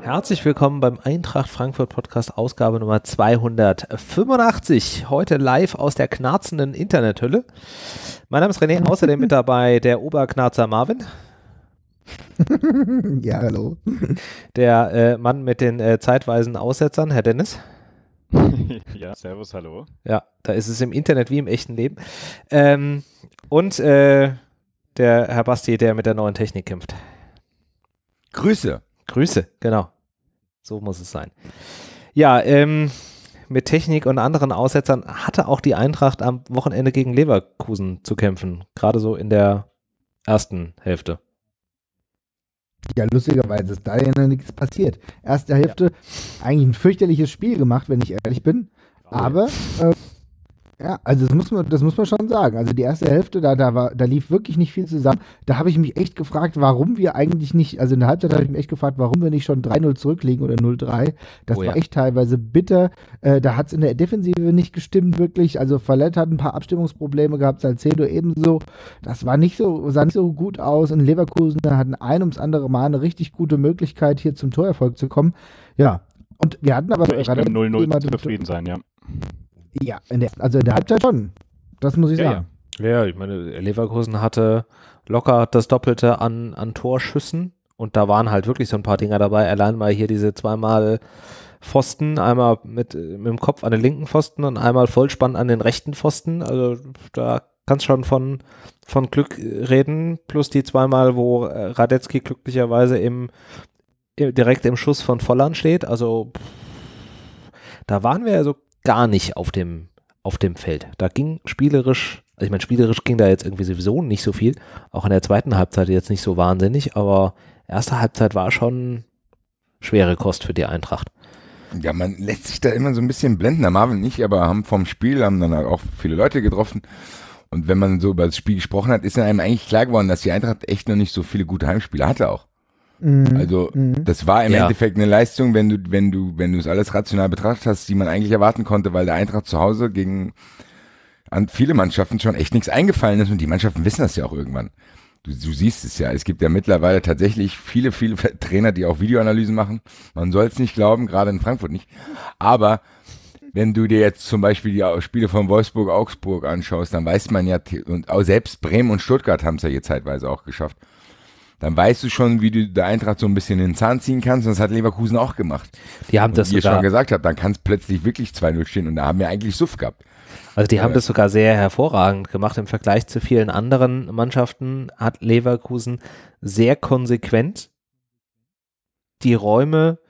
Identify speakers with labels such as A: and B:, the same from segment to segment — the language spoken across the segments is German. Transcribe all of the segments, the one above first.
A: Herzlich willkommen beim Eintracht Frankfurt Podcast, Ausgabe Nummer 285. Heute live aus der knarzenden Internethülle. Mein Name ist René, außerdem mit dabei der Oberknarzer Marvin.
B: Ja, hallo.
A: Der Mann mit den zeitweisen Aussetzern, Herr Dennis.
C: Ja, servus, hallo.
A: Ja, da ist es im Internet wie im echten Leben. Und der Herr Basti, der mit der neuen Technik kämpft.
D: Grüße,
A: genau. So muss es sein. Ja, mit Technik und anderen Aussetzern hatte auch die Eintracht am Wochenende gegen Leverkusen zu kämpfen. Gerade so in der ersten Hälfte.
B: Ja, lustigerweise ist da ja noch nichts passiert. Erste Hälfte, eigentlich ein fürchterliches Spiel gemacht, wenn ich ehrlich bin. Aber, ja, also das muss man schon sagen. Also die erste Hälfte, da lief wirklich nicht viel zusammen. Da habe ich mich echt gefragt, warum wir eigentlich nicht, also in der Halbzeit habe ich mich echt gefragt, warum wir nicht schon 3-0 zurückliegen oder 0-3. Das war echt teilweise bitter. Da hat es in der Defensive nicht gestimmt, wirklich. Also Verlet hat ein paar Abstimmungsprobleme gehabt, Salcedo ebenso. Das sah nicht so gut aus. In Leverkusen hatten ein ums andere Mal eine richtig gute Möglichkeit, hier zum Torerfolg zu kommen. Ja, und wir hatten aber
C: echt mit 0-0 zufrieden sein, ja.
B: Ja, in der Halbzeit schon. Das muss ich sagen.
A: Ja, ich meine, Leverkusen hatte locker das Doppelte an Torschüssen und da waren halt wirklich so ein paar Dinger dabei. Allein mal hier diese zweimal Pfosten, einmal mit dem Kopf an den linken Pfosten und einmal Vollspann an den rechten Pfosten. Also da kannst schon von Glück reden, plus die zweimal, wo Radetzky glücklicherweise direkt im Schuss von Volland steht. Also da waren wir ja so gar nicht auf dem Feld. Da ging spielerisch ging da jetzt irgendwie sowieso nicht so viel. Auch in der zweiten Halbzeit jetzt nicht so wahnsinnig, aber erste Halbzeit war schon schwere Kost für die Eintracht.
D: Ja, man lässt sich da immer so ein bisschen blenden. Der Marvin nicht, aber haben dann auch viele Leute getroffen. Und wenn man so über das Spiel gesprochen hat, ist einem eigentlich klar geworden, dass die Eintracht echt noch nicht so viele gute Heimspiele hatte auch. Also das war im Endeffekt eine Leistung, wenn du es alles rational betrachtet hast, die man eigentlich erwarten konnte, weil der Eintracht zu Hause an viele Mannschaften schon echt nichts eingefallen ist und die Mannschaften wissen das ja auch irgendwann. Du siehst es ja, es gibt ja mittlerweile tatsächlich viele Trainer, die auch Videoanalysen machen. Man soll es nicht glauben, gerade in Frankfurt nicht. Aber wenn du dir jetzt zum Beispiel die Spiele von Wolfsburg, Augsburg anschaust, dann weiß man ja, und auch selbst Bremen und Stuttgart haben es ja hier zeitweise auch geschafft, dann weißt du schon, wie du der Eintracht so ein bisschen in den Zahn ziehen kannst. Und das hat Leverkusen auch gemacht.
A: Die haben das
D: sogar, wie ihr schon gesagt habt, dann kann es plötzlich wirklich 2-0 stehen. Und da haben wir eigentlich Suff gehabt.
A: Also die haben das sogar sehr hervorragend gemacht. Im Vergleich zu vielen anderen Mannschaften hat Leverkusen sehr konsequent die Räume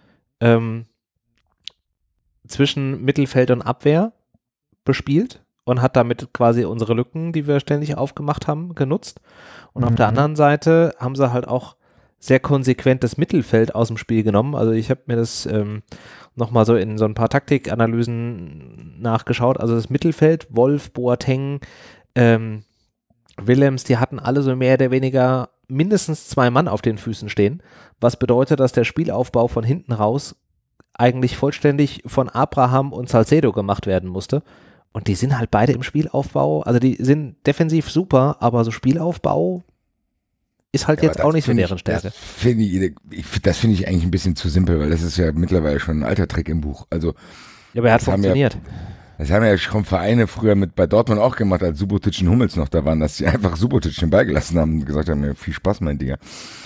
A: zwischen Mittelfeld und Abwehr bespielt und hat damit quasi unsere Lücken, die wir ständig aufgemacht haben, genutzt. Und auf der anderen Seite haben sie halt auch sehr konsequent das Mittelfeld aus dem Spiel genommen. Also ich habe mir das nochmal so in so ein paar Taktikanalysen nachgeschaut. Also das Mittelfeld, Wolf, Boateng, Willems, die hatten alle so mehr oder weniger mindestens 2 Mann auf den Füßen stehen. Was bedeutet, dass der Spielaufbau von hinten raus eigentlich vollständig von Abraham und Salcedo gemacht werden musste. Und die sind halt beide im Spielaufbau, also die sind defensiv super, aber so Spielaufbau ist halt jetzt auch nicht so deren Stärke.
D: Das finde ich eigentlich ein bisschen zu simpel, weil das ist ja mittlerweile schon ein alter Trick im Buch. Also,
A: ja, aber er hat funktioniert.
D: Das haben ja schon Vereine früher bei Dortmund auch gemacht, als Subotic und Hummels noch da waren, dass sie einfach Subotic den Ball gelassen haben und gesagt haben, ja, viel Spaß, mein Digga.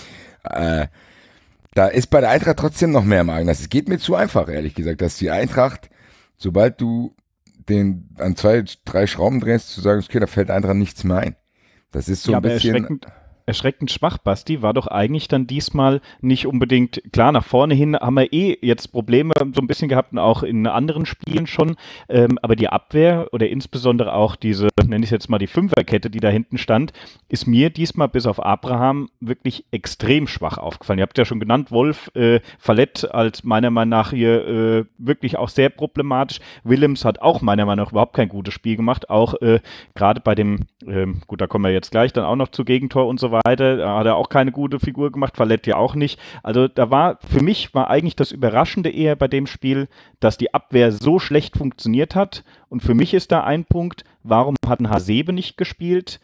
D: Da ist bei der Eintracht trotzdem noch mehr im Argen. Das geht mir zu einfach, ehrlich gesagt, dass die Eintracht, sobald du den an 2, 3 Schrauben drehst, zu sagen, okay, da fällt Eintracht nichts mehr ein. Das ist so ein bisschen
C: erschreckend schwach, Basti, war doch eigentlich dann diesmal nicht unbedingt, klar, nach vorne hin haben wir jetzt Probleme so ein bisschen gehabt und auch in anderen Spielen schon, aber die Abwehr oder insbesondere auch diese, nenne ich es jetzt mal die Fünferkette, die da hinten stand, ist mir diesmal bis auf Abraham wirklich extrem schwach aufgefallen. Ihr habt ja schon genannt, Wolf, Verlet als meiner Meinung nach hier wirklich auch sehr problematisch. Willems hat auch meiner Meinung nach überhaupt kein gutes Spiel gemacht, auch gerade bei dem, gut, da kommen wir jetzt gleich dann auch noch zu Gegentor und so weiter. Da hat er auch keine gute Figur gemacht, Valett ja auch nicht. Also für mich war eigentlich das Überraschende eher bei dem Spiel, dass die Abwehr so schlecht funktioniert hat. Und für mich ist da ein Punkt, warum hat ein Hasebe nicht gespielt?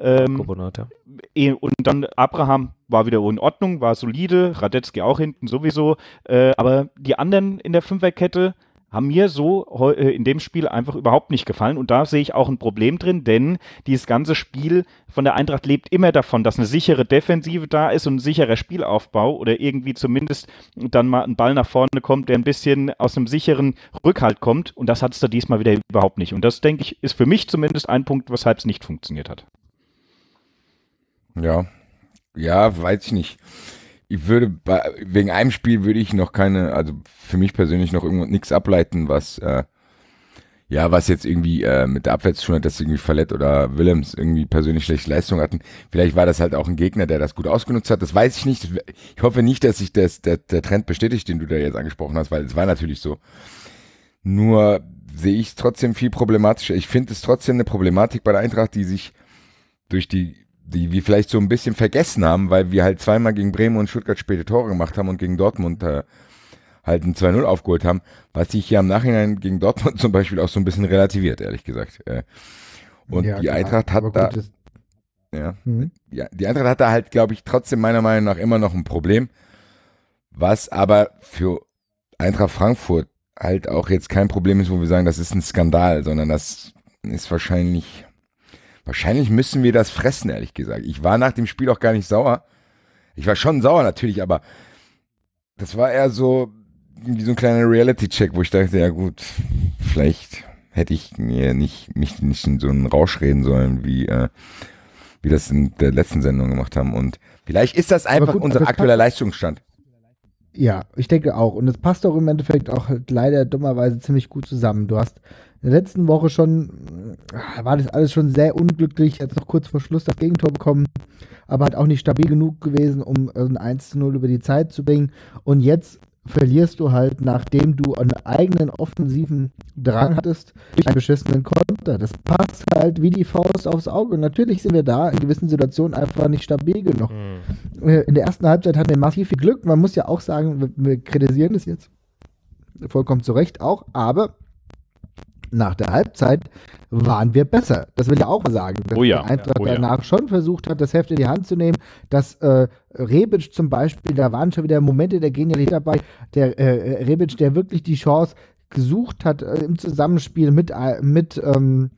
C: Und dann Abraham war wieder in Ordnung, war solide, Radetzky auch hinten sowieso, aber die anderen in der Fünferkette haben mir so in dem Spiel einfach überhaupt nicht gefallen und da sehe ich auch ein Problem drin, denn dieses ganze Spiel von der Eintracht lebt immer davon, dass eine sichere Defensive da ist und ein sicherer Spielaufbau oder irgendwie zumindest dann mal ein Ball nach vorne kommt, der ein bisschen aus einem sicheren Rückhalt kommt und das hat es da diesmal wieder überhaupt nicht und das, denke ich, ist für mich zumindest ein Punkt, weshalb es nicht funktioniert hat.
D: Ja, weiß ich nicht. Wegen einem Spiel würde ich noch also für mich persönlich noch irgendwo nichts ableiten, was jetzt irgendwie mit der Abwehr zu tun hat, dass irgendwie Valett oder Willems irgendwie persönlich schlechte Leistung hatten. Vielleicht war das halt auch ein Gegner, der das gut ausgenutzt hat. Das weiß ich nicht. Ich hoffe nicht, dass sich der Trend bestätigt, den du da jetzt angesprochen hast, weil es war natürlich so. Nur sehe ich es trotzdem viel problematischer. Ich finde es trotzdem eine Problematik bei der Eintracht, die sich durch die wir vielleicht so ein bisschen vergessen haben, weil wir halt zweimal gegen Bremen und Stuttgart späte Tore gemacht haben und gegen Dortmund halt ein 2-0 aufgeholt haben, was sich hier im Nachhinein gegen Dortmund zum Beispiel auch so ein bisschen relativiert, ehrlich gesagt. Und ja, die Eintracht hat da, die Eintracht hat da halt, glaube ich, trotzdem meiner Meinung nach immer noch ein Problem, was aber für Eintracht Frankfurt halt auch jetzt kein Problem ist, wo wir sagen, das ist ein Skandal, sondern das ist wahrscheinlich müssen wir das fressen, ehrlich gesagt. Ich war nach dem Spiel auch gar nicht sauer. Ich war schon sauer natürlich, aber das war eher so wie so ein kleiner Reality-Check, wo ich dachte, ja gut, vielleicht hätte ich mich nicht in so einen Rausch reden sollen, wie das in der letzten Sendung gemacht haben. Und vielleicht ist das einfach unser aktueller Leistungsstand.
B: Ja, ich denke auch. Und es passt auch im Endeffekt auch halt leider dummerweise ziemlich gut zusammen. Du hast in der letzten Woche war das alles schon sehr unglücklich, jetzt noch kurz vor Schluss das Gegentor bekommen, aber halt auch nicht stabil genug gewesen, um ein 1-0 über die Zeit zu bringen. Und jetzt verlierst du halt, nachdem du einen eigenen offensiven Drang hattest, durch einen beschissenen Konter. Das passt halt wie die Faust aufs Auge. Und natürlich sind wir da in gewissen Situationen einfach nicht stabil genug. In der ersten Halbzeit hatten wir massiv viel Glück. Man muss ja auch sagen, wir kritisieren das jetzt vollkommen zu Recht auch, aber nach der Halbzeit waren wir besser. Das will ich auch sagen. Dass die Eintracht danach schon versucht hat, das Heft in die Hand zu nehmen. Dass Rebic zum Beispiel, da waren schon wieder Momente der Genialität dabei. Der Rebic, der wirklich die Chance gesucht hat im Zusammenspiel mit Aller,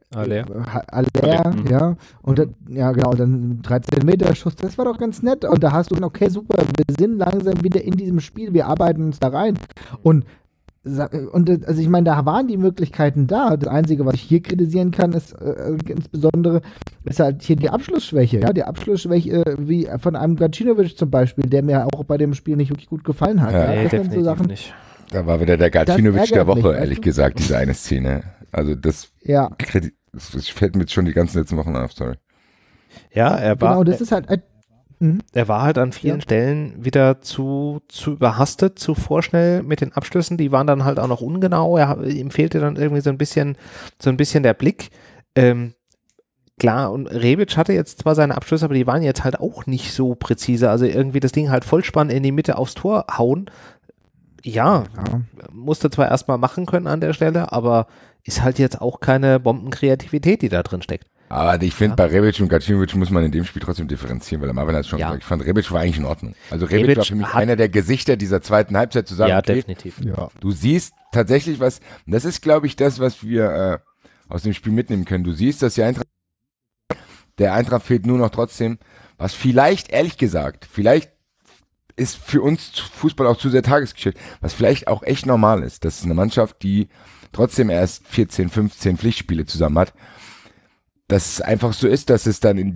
B: ja. Und dann, genau, dann 13-Meter-Schuss, das war doch ganz nett. Und da hast du, okay, super, wir sind langsam wieder in diesem Spiel, wir arbeiten uns da rein. Und also ich meine, da waren die Möglichkeiten da. Das Einzige, was ich hier kritisieren kann, ist insbesondere halt hier die Abschlussschwäche. Ja, die Abschlussschwäche wie von einem Gacinovic zum Beispiel, der mir auch bei dem Spiel nicht wirklich gut gefallen hat.
A: Nee, definitiv so Sachen, nicht.
D: Da war wieder der Gacinovic der Woche, ehrlich gesagt, diese eine Szene. Also das fällt mir jetzt schon die ganzen letzten Wochen auf, sorry.
A: Ja, er war...
B: Genau, das ist halt...
A: Er war halt an vielen Stellen wieder zu überhastet, zu vorschnell mit den Abschlüssen. Die waren dann halt auch noch ungenau. Ihm fehlte dann irgendwie so ein bisschen der Blick. Klar, und Rebic hatte jetzt zwar seine Abschlüsse, aber die waren jetzt halt auch nicht so präzise. Also irgendwie das Ding halt Vollspann in die Mitte aufs Tor hauen. Ja, musste zwar erstmal machen können an der Stelle, aber ist halt jetzt auch keine Bombenkreativität, die da drin steckt.
D: Aber ich finde, bei Rebic und Gacinovic muss man in dem Spiel trotzdem differenzieren, weil der Marvin hat es schon gesagt, ich fand Rebic war eigentlich in Ordnung. Also Rebic war für mich einer der Gesichter dieser zweiten Halbzeit zu sagen,
A: ja, okay, definitiv.
D: Ja. Du siehst tatsächlich was, und das ist, glaube ich, das, was wir aus dem Spiel mitnehmen können. Du siehst, dass der Eintracht fehlt nur noch trotzdem, was vielleicht, ehrlich gesagt, vielleicht ist für uns Fußball auch zu sehr Tagesgeschäft, was vielleicht auch echt normal ist. Das ist eine Mannschaft, die trotzdem erst 14, 15 Pflichtspiele zusammen hat, dass es einfach so ist, dass es dann in die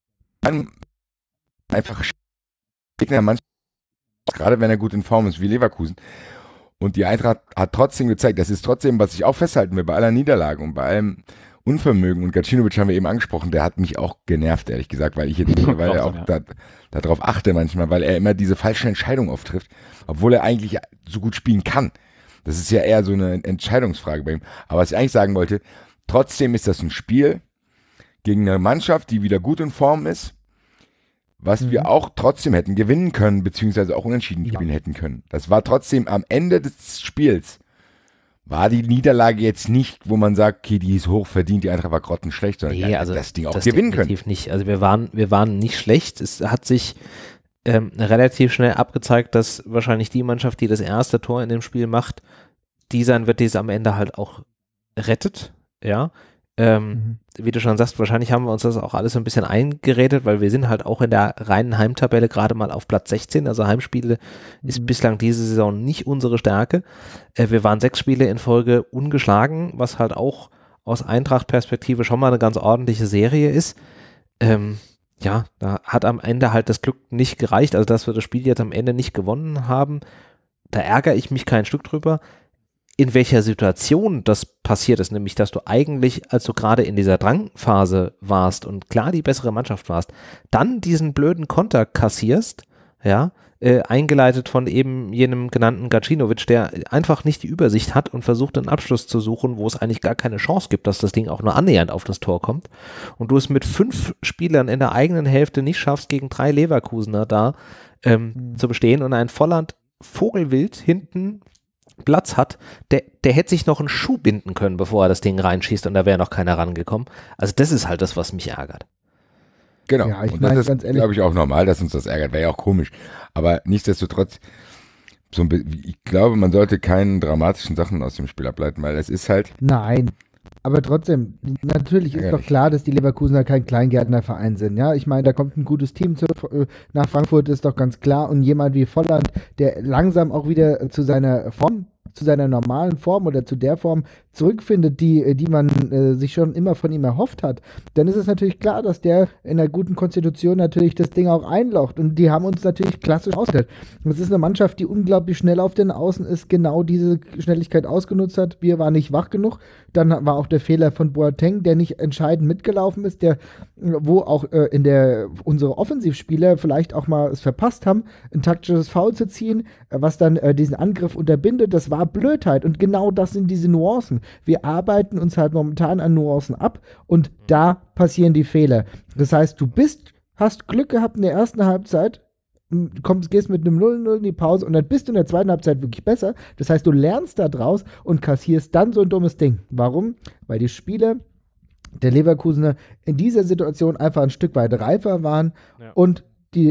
D: einfach Gegner manchmal, gerade wenn er gut in Form ist, wie Leverkusen. Und die Eintracht hat trotzdem gezeigt, das ist trotzdem, was ich auch festhalten will, bei aller Niederlage und bei allem Unvermögen. Und Gacinovic haben wir eben angesprochen, der hat mich auch genervt, ehrlich gesagt, weil ich jetzt mittlerweile auch darauf achte manchmal, weil er immer diese falschen Entscheidungen oft trifft, obwohl er eigentlich so gut spielen kann. Das ist ja eher so eine Entscheidungsfrage bei ihm. Aber was ich eigentlich sagen wollte, trotzdem ist das ein Spiel gegen eine Mannschaft, die wieder gut in Form ist, was wir auch trotzdem hätten gewinnen können, beziehungsweise auch unentschieden spielen hätten können. Das war trotzdem am Ende des Spiels, war die Niederlage jetzt nicht, wo man sagt, okay, die ist hoch verdient, die Eintracht war grottenschlecht, sondern
A: Nee, also
D: das Ding auch
A: das
D: gewinnen können.
A: definitiv nicht. Also wir waren nicht schlecht. Es hat sich relativ schnell abgezeigt, dass wahrscheinlich die Mannschaft, die das erste Tor in dem Spiel macht, die sein wird, die es am Ende halt auch rettet, ja. Wie du schon sagst, wahrscheinlich haben wir uns das auch alles so ein bisschen eingeredet, weil wir sind halt auch in der reinen Heimtabelle gerade mal auf Platz 16, also Heimspiele ist bislang diese Saison nicht unsere Stärke. Wir waren 6 Spiele in Folge ungeschlagen, was halt auch aus Eintracht-Perspektive schon mal eine ganz ordentliche Serie ist. Ja, da hat am Ende halt das Glück nicht gereicht, also dass wir das Spiel jetzt am Ende nicht gewonnen haben, da ärgere ich mich kein Stück drüber. In welcher Situation das passiert ist, nämlich dass du eigentlich, als du gerade in dieser Drangphase warst und klar die bessere Mannschaft warst, dann diesen blöden Konter kassierst, ja, eingeleitet von eben jenem genannten Gacinovic, der einfach nicht die Übersicht hat und versucht einen Abschluss zu suchen, wo es eigentlich gar keine Chance gibt, dass das Ding auch nur annähernd auf das Tor kommt und du es mit 5 Spielern in der eigenen Hälfte nicht schaffst, gegen 3 Leverkusener da zu bestehen und ein Volland Vogelwild hinten Platz hat, der hätte sich noch einen Schuh binden können, bevor er das Ding reinschießt und da wäre noch keiner rangekommen. Also das ist halt das, was mich ärgert.
D: Genau,
B: Ja, ich
D: und
B: meine,
D: das
B: ganz
D: ist,
B: ehrlich,
D: glaube ich, auch normal, dass uns das ärgert, wäre ja auch komisch. Aber nichtsdestotrotz, ich glaube, man sollte keine dramatischen Sachen aus dem Spiel ableiten, weil es ist halt,
B: nein. Aber trotzdem, natürlich ist doch klar, dass die Leverkusener kein Kleingärtnerverein sind. Ja, ich meine, da kommt ein gutes Team nach Frankfurt, ist doch ganz klar. Und jemand wie Volland, der langsam auch wieder zu seiner Form, zu seiner normalen Form oder zu der Form zurückfindet, die man sich schon immer von ihm erhofft hat, dann ist es natürlich klar, dass der in einer guten Konstitution natürlich das Ding auch einlocht. Und die haben uns natürlich klassisch ausgestellt. Das ist eine Mannschaft, die unglaublich schnell auf den Außen ist, genau diese Schnelligkeit ausgenutzt hat. Wir waren nicht wach genug. Dann war auch der Fehler von Boateng, der nicht entscheidend mitgelaufen ist, wo auch unsere Offensivspieler vielleicht auch mal es verpasst haben, ein taktisches Foul zu ziehen, was dann diesen Angriff unterbindet. Das war Blödheit. Und genau das sind diese Nuancen. Wir arbeiten uns halt momentan an Nuancen ab und da passieren die Fehler. Das heißt, hast Glück gehabt in der ersten Halbzeit, gehst mit einem 0-0 in die Pause und dann bist du in der zweiten Halbzeit wirklich besser. Das heißt, du lernst da draus und kassierst dann so ein dummes Ding. Warum? Weil die Spieler der Leverkusener in dieser Situation einfach ein Stück weit reifer waren und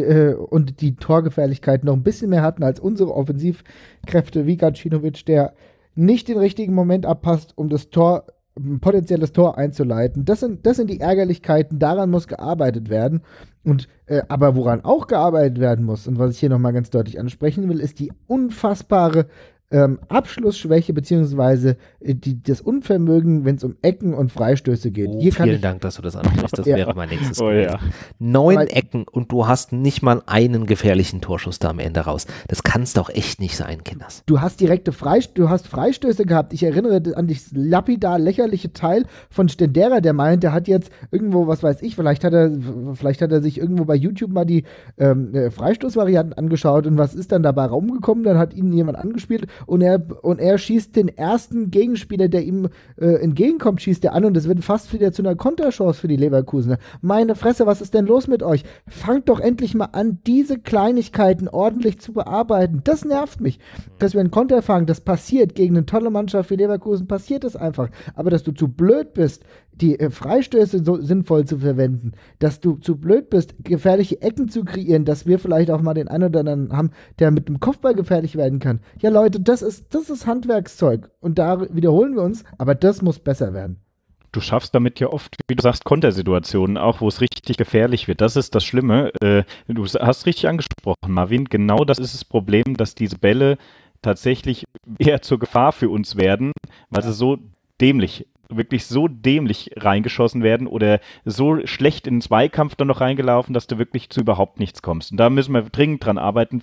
B: die Torgefährlichkeit noch ein bisschen mehr hatten als unsere Offensivkräfte wie Gacinovic, der nicht den richtigen Moment abpasst, um ein potenzielles Tor einzuleiten. Das sind die Ärgerlichkeiten, daran muss gearbeitet werden. Und aber woran auch gearbeitet werden muss, und was ich hier nochmal ganz deutlich ansprechen will, ist die unfassbare Abschlussschwäche beziehungsweise das Unvermögen, wenn es um Ecken und Freistöße geht.
A: Oh,
B: Hier kann
A: vielen Dank, dass du das ansprichst. Das wäre mein nächstes
C: gewesen. Ja.
A: 9 Ecken und du hast nicht mal einen gefährlichen Torschuss da am Ende raus. Das kann es doch echt nicht sein, Kinders.
B: Du hast Freistöße gehabt. Ich erinnere an das lapidar lächerliche Teil von Stendera, der meint, der hat jetzt irgendwo, was weiß ich, vielleicht hat er sich irgendwo bei YouTube mal die Freistoßvarianten angeschaut und was ist dann dabei rumgekommen? Dann hat ihn jemand angespielt und er schießt den ersten Gegenspieler, der ihm entgegenkommt, schießt er an und es wird fast wieder zu einer Konterchance für die Leverkusener. Meine Fresse, was ist denn los mit euch? Fangt doch endlich mal an, diese Kleinigkeiten ordentlich zu bearbeiten. Das nervt mich. Dass wir einen Konter fangen, das passiert gegen eine tolle Mannschaft wie Leverkusen, passiert es einfach. Aber dass du zu blöd bist, die Freistöße so sinnvoll zu verwenden, dass du zu blöd bist, gefährliche Ecken zu kreieren, dass wir vielleicht auch mal den einen oder anderen haben, der mit dem Kopfball gefährlich werden kann. Ja, Leute, das ist Handwerkszeug. Und da wiederholen wir uns, aber das muss besser werden.
C: Du schaffst damit ja oft, wie du sagst, Kontersituationen, auch wo es richtig gefährlich wird. Das ist das Schlimme. Du hast richtig angesprochen, Marvin. Genau das ist das Problem, dass diese Bälle tatsächlich eher zur Gefahr für uns werden, weil sie so wirklich so dämlich reingeschossen werden oder so schlecht in den Zweikampf dann noch reingelaufen, dass du wirklich zu überhaupt nichts kommst. Und da müssen wir dringend dran arbeiten.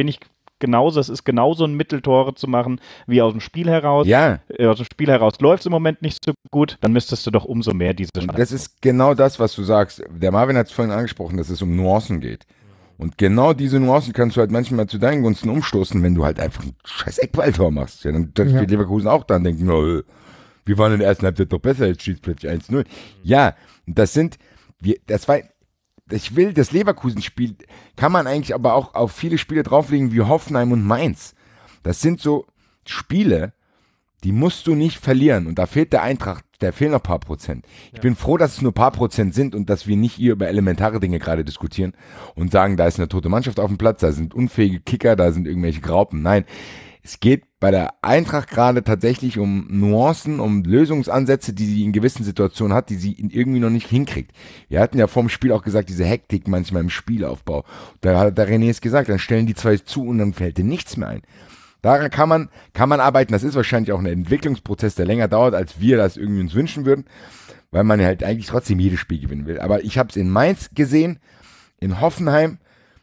C: Es ist genauso ein Mitteltore zu machen wie aus dem Spiel heraus.
D: Ja.
C: Aus dem Spiel heraus läuft es im Moment nicht so gut, dann müsstest du doch umso mehr diese Chance.
D: Das ist genau das, was du sagst. Der Marvin hat es vorhin angesprochen, dass es um Nuancen geht. Und genau diese Nuancen kannst du halt manchmal zu deinen Gunsten umstoßen, wenn du halt einfach ein scheiß Eckballtor machst. Ja, dann steht Leverkusen auch da und denken, wir waren in der ersten Halbzeit doch besser, jetzt steht es plötzlich 1-0. Ja, das war ich will, das Leverkusen-Spiel kann man eigentlich aber auch auf viele Spiele drauflegen wie Hoffenheim und Mainz. Das sind so Spiele, die musst du nicht verlieren. Und da fehlt der Eintracht, da fehlen noch ein paar Prozent. Ich bin froh, dass es nur ein paar Prozent sind und dass wir nicht hier über elementare Dinge gerade diskutieren und sagen, da ist eine tote Mannschaft auf dem Platz, da sind unfähige Kicker, da sind irgendwelche Graupen. Nein, es geht bei der Eintracht gerade tatsächlich um Nuancen, um Lösungsansätze, die sie in gewissen Situationen hat, die sie irgendwie noch nicht hinkriegt. Wir hatten ja vor dem Spiel auch gesagt, diese Hektik manchmal im Spielaufbau. Da hat der René es gesagt, dann stellen die zwei zu und dann fällt dir nichts mehr ein. Daran kann man arbeiten. Das ist wahrscheinlich auch ein Entwicklungsprozess, der länger dauert, als wir das irgendwie uns wünschen würden, weil man halt eigentlich trotzdem jedes Spiel gewinnen will. Aber ich habe es in Mainz gesehen, in Hoffenheim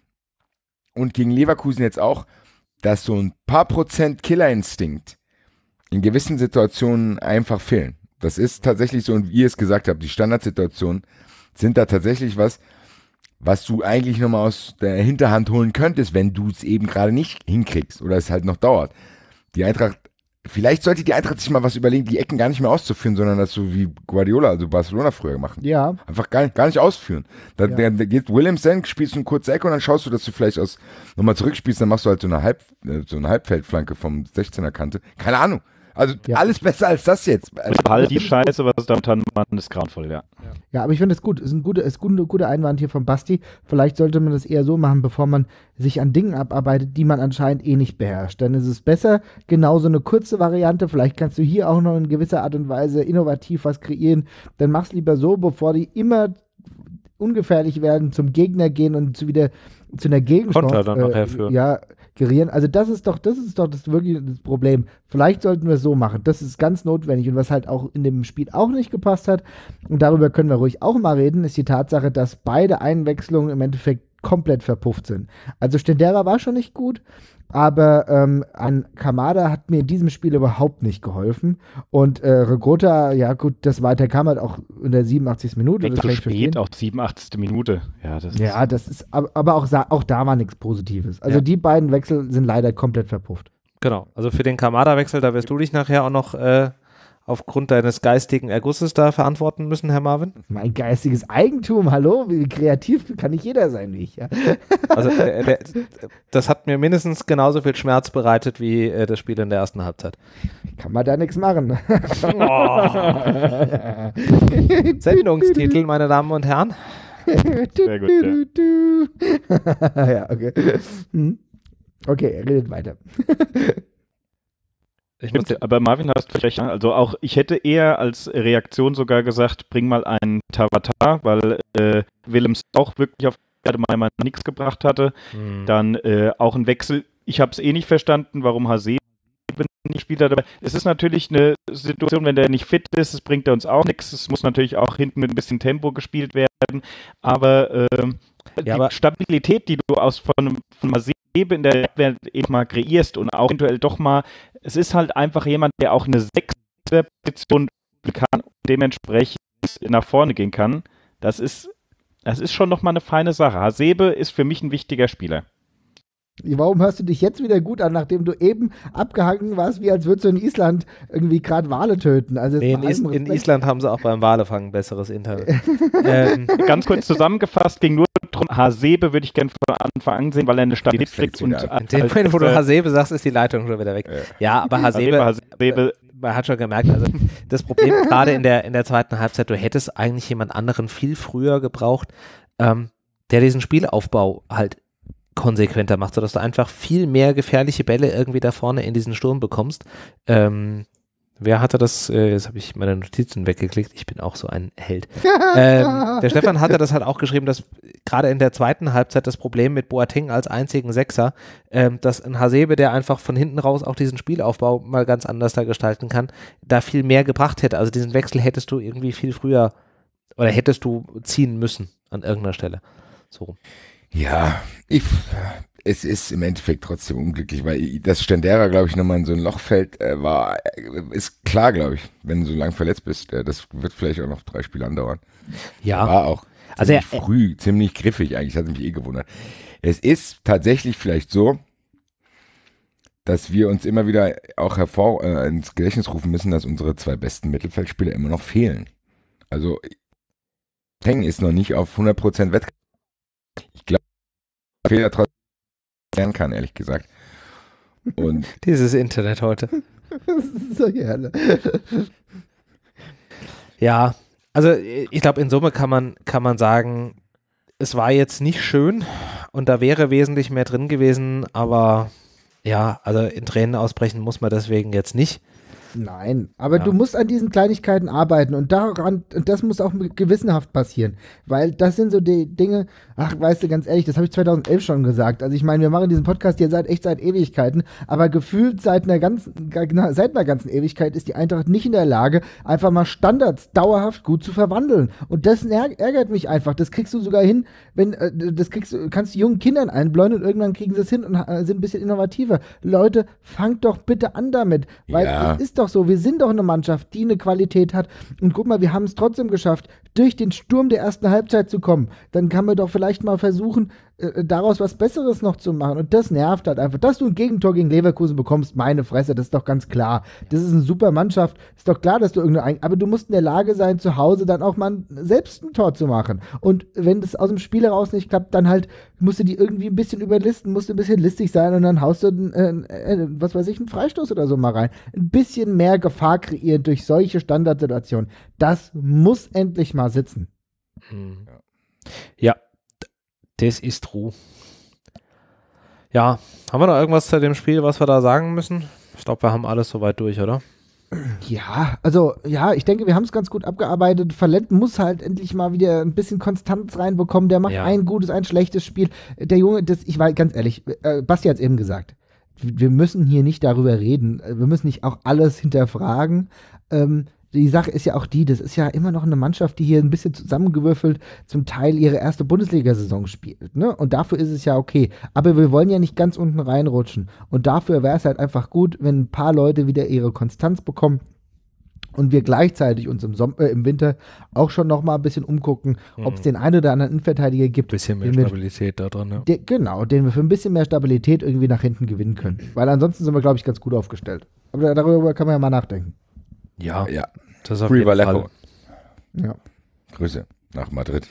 D: und gegen Leverkusen jetzt auch, dass so ein paar Prozent Killerinstinkt in gewissen Situationen einfach fehlen. Das ist tatsächlich so, und wie ihr es gesagt habt, die Standardsituationen sind da tatsächlich was du eigentlich nochmal aus der Hinterhand holen könntest, wenn du es eben gerade nicht hinkriegst oder es halt noch dauert. Die Eintracht, vielleicht sollte die Eintracht sich mal was überlegen, die Ecken gar nicht mehr auszuführen, sondern das so wie Guardiola, also Barcelona früher machen.
B: Ja.
D: Einfach gar nicht ausführen. Da geht Willemsen, spielst du eine kurze Ecke und dann schaust du, dass du vielleicht nochmal zurückspielst, dann machst du halt so eine Halbfeldflanke vom 16er Kante. Keine Ahnung. Also alles besser als das jetzt.
C: Halt die Scheiße, was da dann machen, ist grauenvoll, ja.
B: Ja, aber ich finde es gut. Ist ein guter Einwand hier von Basti. Vielleicht sollte man das eher so machen, bevor man sich an Dingen abarbeitet, die man anscheinend eh nicht beherrscht. Dann ist es besser, genau so eine kurze Variante. Vielleicht kannst du hier auch noch in gewisser Art und Weise innovativ was kreieren. Dann mach's lieber so, bevor die immer ungefährlich werden, zum Gegner gehen und wieder zu einer Gegenchance
A: Konter dann nachher führen.
B: gerieren. Also das ist doch das wirklich das Problem. Vielleicht sollten wir es so machen. Das ist ganz notwendig. Und was halt auch in dem Spiel auch nicht gepasst hat, und darüber können wir ruhig auch mal reden, ist die Tatsache, dass beide Einwechslungen im Endeffekt komplett verpufft sind. Also Stendera war schon nicht gut, aber an Kamada hat mir in diesem Spiel überhaupt nicht geholfen. Und Regota, ja gut, das weiter kam halt auch in der 87. Minute.
C: Das kann ich spät, auch 87. Minute.
B: Das ist aber auch da war nichts Positives. Also die beiden Wechsel sind leider komplett verpufft.
A: Genau, also für den Kamada-Wechsel, da wirst du dich nachher auch noch aufgrund deines geistigen Ergusses da verantworten müssen, Herr Marvin.
B: Mein geistiges Eigentum, hallo? Wie kreativ kann nicht jeder sein wie ich, ja?
A: Also das hat mir mindestens genauso viel Schmerz bereitet wie das Spiel in der ersten Halbzeit.
B: Kann man da nichts machen.
A: Sendungstitel, meine Damen und Herren.
C: Sehr gut,
B: ja, okay. Okay, redet weiter.
C: Aber Marvin, hast du recht. Also auch ich hätte eher als Reaktion sogar gesagt, bring mal einen Tabata, weil Willems auch wirklich auf Erde mal nichts gebracht hatte. Dann auch ein Wechsel. Ich habe es eh nicht verstanden, warum Hasebe nicht gespielt hat. Aber es ist natürlich eine Situation, wenn der nicht fit ist, es bringt er uns auch nichts. Es muss natürlich auch hinten mit ein bisschen Tempo gespielt werden. Aber die Stabilität, die du von Hasebe in der Abwehr eben mal kreierst und auch eventuell doch mal, es ist halt einfach jemand, der auch eine 6er-Position kann und dementsprechend nach vorne gehen kann. Das ist schon nochmal eine feine Sache. Hasebe ist für mich ein wichtiger Spieler.
B: Warum hörst du dich jetzt wieder gut an, nachdem du eben abgehangen warst, wie als würdest du in Island irgendwie gerade Wale töten? Also
A: nee, in Island haben sie auch beim Walefangen besseres Internet.
C: Ganz kurz zusammengefasst, ging nur darum, Hasebe würde ich gerne von Anfang an sehen, weil er eine Stabilität kriegt. Und
A: in dem Moment, wo du Hasebe sagst, ist die Leitung schon wieder weg. Ja, aber Hasebe man hat schon gemerkt, also das Problem gerade in der zweiten Halbzeit, du hättest eigentlich jemand anderen viel früher gebraucht, der diesen Spielaufbau halt konsequenter macht, sodass du einfach viel mehr gefährliche Bälle irgendwie da vorne in diesen Sturm bekommst. Wer hatte das? Jetzt habe ich meine Notizen weggeklickt. Ich bin auch so ein Held. Der Stefan hatte das halt auch geschrieben, dass gerade in der zweiten Halbzeit das Problem mit Boateng als einzigen Sechser, dass ein Hasebe, der einfach von hinten raus auch diesen Spielaufbau mal ganz anders da gestalten kann, da viel mehr gebracht hätte. Also diesen Wechsel hättest du irgendwie viel früher oder hättest du ziehen müssen an irgendeiner Stelle. So.
D: Ja, es ist im Endeffekt trotzdem unglücklich, weil das Stendera, glaube ich, nochmal in so ein Loch fällt, ist klar, glaube ich, wenn du so lang verletzt bist. Das wird vielleicht auch noch 3 Spiele andauern.
A: Ja.
D: War auch ziemlich früh, ziemlich griffig eigentlich, hat mich gewundert. Es ist tatsächlich vielleicht so, dass wir uns immer wieder auch ins Gedächtnis rufen müssen, dass unsere 2 besten Mittelfeldspieler immer noch fehlen. Also Teng ist noch nicht auf 100% Fehler trotzdem lernen kann, ehrlich gesagt. Und
A: Dieses Internet heute.
B: Das ist so gerne.
A: Ja, also ich glaube, in Summe kann man sagen, es war jetzt nicht schön und da wäre wesentlich mehr drin gewesen, aber ja, also in Tränen ausbrechen muss man deswegen jetzt nicht.
B: Nein, aber
A: Ja.
B: du musst an diesen Kleinigkeiten arbeiten und das muss auch gewissenhaft passieren, weil das sind so die Dinge, ach, weißt du, ganz ehrlich, das habe ich 2011 schon gesagt. Also ich meine, wir machen diesen Podcast jetzt seit Ewigkeiten, aber gefühlt seit einer ganzen Ewigkeit ist die Eintracht nicht in der Lage, einfach mal Standards dauerhaft gut zu verwandeln. Und das ärgert mich einfach. Das kriegst du sogar hin, kannst du jungen Kindern einbläuen und irgendwann kriegen sie es hin und sind ein bisschen innovativer. Leute, fangt doch bitte an damit, weil
D: Ja.
B: es ist doch so, wir sind doch eine Mannschaft, die eine Qualität hat. Und guck mal, wir haben es trotzdem geschafft, durch den Sturm der ersten Halbzeit zu kommen. Dann kann man doch vielleicht mal versuchen, daraus was Besseres noch zu machen. Und das nervt halt einfach. Dass du ein Gegentor gegen Leverkusen bekommst, meine Fresse, das ist doch ganz klar. Das ist eine super Mannschaft. Ist doch klar, dass du aber du musst in der Lage sein, zu Hause dann auch mal selbst ein Tor zu machen. Und wenn das aus dem Spiel heraus nicht klappt, dann halt musst du die irgendwie ein bisschen überlisten, musst du ein bisschen listig sein und dann haust du, was weiß ich, einen Freistoß oder so mal rein. Ein bisschen mehr Gefahr kreieren durch solche Standardsituationen. Das muss endlich mal sitzen.
A: Ja, das ist true. Ja, haben wir noch irgendwas zu dem Spiel, was wir da sagen müssen? Ich glaube, wir haben alles soweit durch, oder?
B: Ja, also, ja, ich denke, wir haben es ganz gut abgearbeitet. Verlet muss halt endlich mal wieder ein bisschen Konstanz reinbekommen. Der macht
A: Ja.
B: ein gutes, ein schlechtes Spiel. Der Junge, ich war ganz ehrlich, Basti hat es eben gesagt. Wir müssen hier nicht darüber reden. Wir müssen nicht auch alles hinterfragen. Die Sache ist ja auch das ist ja immer noch eine Mannschaft, die hier ein bisschen zusammengewürfelt zum Teil ihre erste Bundesliga-Saison spielt, ne? Und dafür ist es ja okay. Aber wir wollen ja nicht ganz unten reinrutschen. Und dafür wäre es halt einfach gut, wenn ein paar Leute wieder ihre Konstanz bekommen und wir gleichzeitig uns im Winter auch schon noch mal ein bisschen umgucken, ob es den einen oder anderen Innenverteidiger gibt,
A: Bisschen mehr
B: den wir-
A: Stabilität da drin, ja.
B: den wir für ein bisschen mehr Stabilität irgendwie nach hinten gewinnen können. Weil ansonsten sind wir, glaube ich, ganz gut aufgestellt. Aber darüber kann man ja mal nachdenken.
A: Ja,
D: ja,
A: das auf
D: Free
A: jeden
D: Vallejo.
A: Fall.
B: Ja.
D: Grüße nach Madrid.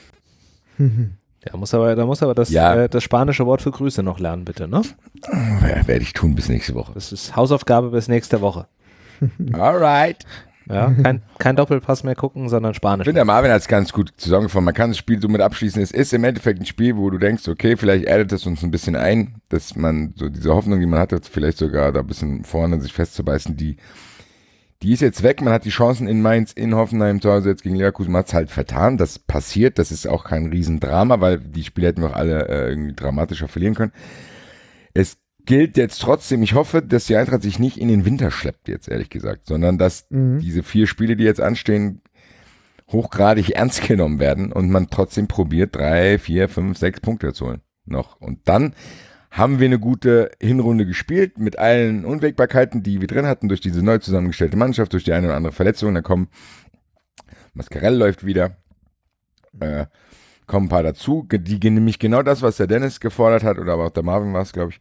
A: Da muss aber das,
D: Ja.
A: das spanische Wort für Grüße noch lernen, bitte, ne?
D: Werde ich tun bis nächste Woche.
A: Das ist Hausaufgabe bis nächste Woche.
D: Alright.
A: Ja, kein Doppelpass mehr gucken, sondern
D: Ich
A: Spanisch.
D: finde, der Marvin hat es ganz gut zusammengefassen. Man kann das Spiel so mit abschließen. Es ist im Endeffekt ein Spiel, wo du denkst, okay, vielleicht addet es uns ein bisschen ein, dass man so diese Hoffnung, die man hatte, vielleicht sogar da ein bisschen vorne sich festzubeißen, die ist jetzt weg. Man hat die Chancen in Mainz, in Hoffenheim zu Hause jetzt gegen Leverkusen, man hat es halt vertan. Das passiert, das ist auch kein Riesendrama, weil die Spiele hätten wir auch alle irgendwie dramatischer verlieren können. Es gilt jetzt trotzdem, ich hoffe, dass die Eintracht sich nicht in den Winter schleppt jetzt, ehrlich gesagt, sondern dass diese 4 Spiele, die jetzt anstehen, hochgradig ernst genommen werden und man trotzdem probiert, 3, 4, 5, 6 Punkte zu holen noch. Und dann haben wir eine gute Hinrunde gespielt mit allen Unwägbarkeiten, die wir drin hatten, durch diese neu zusammengestellte Mannschaft, durch die eine oder andere Verletzung. Da kommen Mascarell läuft wieder, kommen ein paar dazu, die nämlich genau das, was der Dennis gefordert hat, oder aber auch der Marvin war es, glaube ich,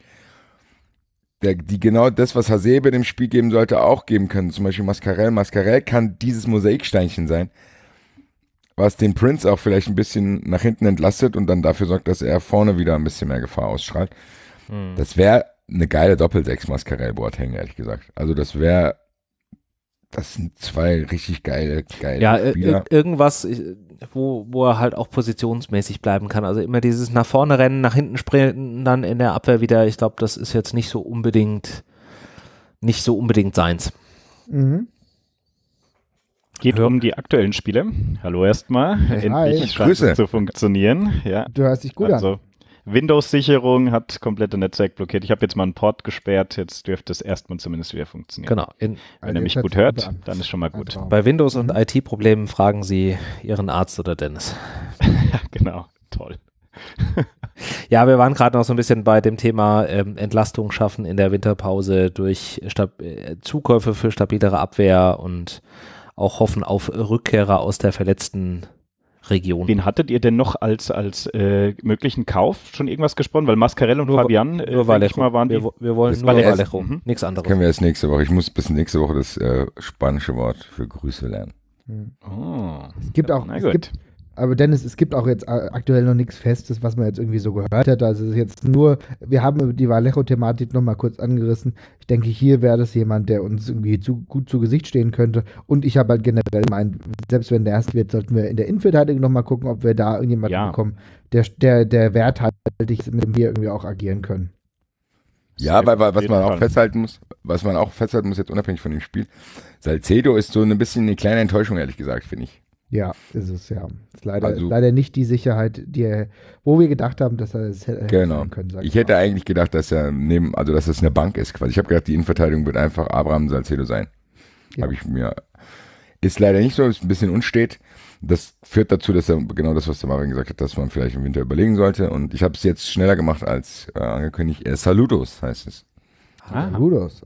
D: die genau das, was Hasebe dem Spiel geben sollte, auch geben können. Zum Beispiel Mascarell. Mascarell kann dieses Mosaiksteinchen sein, was den Prince auch vielleicht ein bisschen nach hinten entlastet und dann dafür sorgt, dass er vorne wieder ein bisschen mehr Gefahr ausstrahlt. Das wäre eine geile Doppel-6 Mascarell-Boateng, ehrlich gesagt. Also das sind 2 richtig geile
A: Ja,
D: Spieler.
A: irgendwas, wo er halt auch positionsmäßig bleiben kann. Also immer dieses nach vorne rennen, nach hinten sprinten, dann in der Abwehr wieder. Ich glaube, das ist jetzt nicht so unbedingt seins.
B: Mhm.
C: Geht um die aktuellen Spiele. Hallo erstmal. Endlich scheint
D: Grüße.
C: es zu funktionieren. Ja.
B: Du hörst dich gut an.
C: Also Windows-Sicherung hat komplette Netzwerk blockiert. Ich habe jetzt mal einen Port gesperrt. Jetzt dürfte es erstmal zumindest wieder funktionieren.
A: Genau.
C: Wenn
B: Also
C: er mich
B: jetzt
C: gut
B: hört sich
C: hört,
B: gut an.
C: dann ist schon mal gut.
B: Also,
A: Bei Windows- und IT-Problemen fragen Sie Ihren Arzt oder Dennis.
C: Ja, genau. Toll.
A: Ja, wir waren gerade noch so ein bisschen bei dem Thema Entlastung schaffen in der Winterpause durch Zukäufe für stabilere Abwehr und auch hoffen auf Rückkehrer aus der verletzten Region.
C: Wen hattet ihr denn noch als möglichen Kauf schon irgendwas gesprochen? Weil Mascarell und
A: Nur-
C: Fabian,
A: Nur
C: denke ich
A: Vallejo.
C: mal, waren die.
A: Wir wollen
D: Das
A: nur
D: Vallejo.
A: Vallejo,
C: Mhm.
A: nichts anderes.
D: Können wir erst nächste Woche. Ich muss bis nächste Woche das spanische Wort für Grüße lernen.
C: Oh.
B: Es gibt auch,
C: Na
B: es
C: gut.
B: gibt Aber Dennis, es gibt auch jetzt aktuell noch nichts Festes, was man jetzt irgendwie so gehört hätte. Also es ist jetzt nur, wir haben die Vallejo-Thematik nochmal kurz angerissen. Ich denke, hier wäre das jemand, der uns irgendwie gut zu Gesicht stehen könnte. Und ich habe halt generell gemeint, selbst wenn der erst wird, sollten wir in der Innenverteidigung nochmal gucken, ob wir da irgendjemanden bekommen, der werthaltig mit dem wir irgendwie auch agieren können.
D: Ja, weil was man auch festhalten muss, jetzt unabhängig von dem Spiel, Salcedo ist so ein bisschen eine kleine Enttäuschung, ehrlich gesagt, finde ich.
B: Ja, ist es, ja. Ist leider nicht die Sicherheit, wo wir gedacht haben, dass er es hätte sein können.
D: Ich hätte eigentlich gedacht, dass dass es eine Bank ist, quasi. Ich habe gedacht, die Innenverteidigung wird einfach Abraham Salcedo sein.
B: Ja.
D: Ist leider nicht so, ist ein bisschen unstet. Das führt dazu, dass er genau das, was der Marvin gesagt hat, dass man vielleicht im Winter überlegen sollte. Und ich habe es jetzt schneller gemacht als angekündigt. Saludos heißt es.
B: Saludos.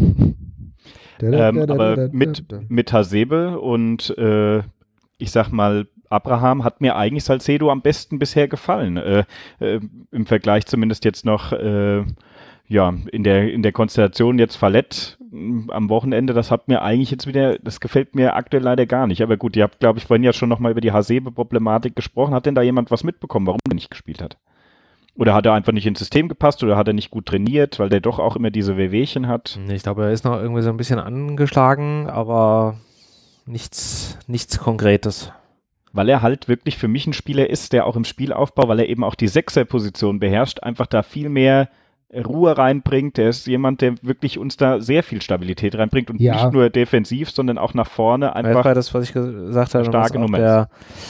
C: Aber mit Hasebe und ich sag mal, Abraham hat mir eigentlich Salcedo am besten bisher gefallen. Im Vergleich zumindest jetzt noch in der Konstellation jetzt Fallett am Wochenende, das gefällt mir aktuell leider gar nicht. Aber gut, ihr habt, glaube ich, vorhin ja schon nochmal über die Hasebe-Problematik gesprochen. Hat denn da jemand was mitbekommen, warum er nicht gespielt hat? Oder hat er einfach nicht ins System gepasst oder hat er nicht gut trainiert, weil der doch auch immer diese Wehwehchen hat?
A: Ich glaube, er ist noch irgendwie so ein bisschen angeschlagen, aber nichts Konkretes.
C: Weil er halt wirklich für mich ein Spieler ist, der auch im Spielaufbau, weil er eben auch die Sechserposition beherrscht, einfach da viel mehr Ruhe reinbringt. Der ist jemand, der wirklich uns da sehr viel Stabilität reinbringt und nicht nur defensiv, sondern auch nach vorne einfach.
A: Das war das, was ich gesagt habe,
C: starke Nummer.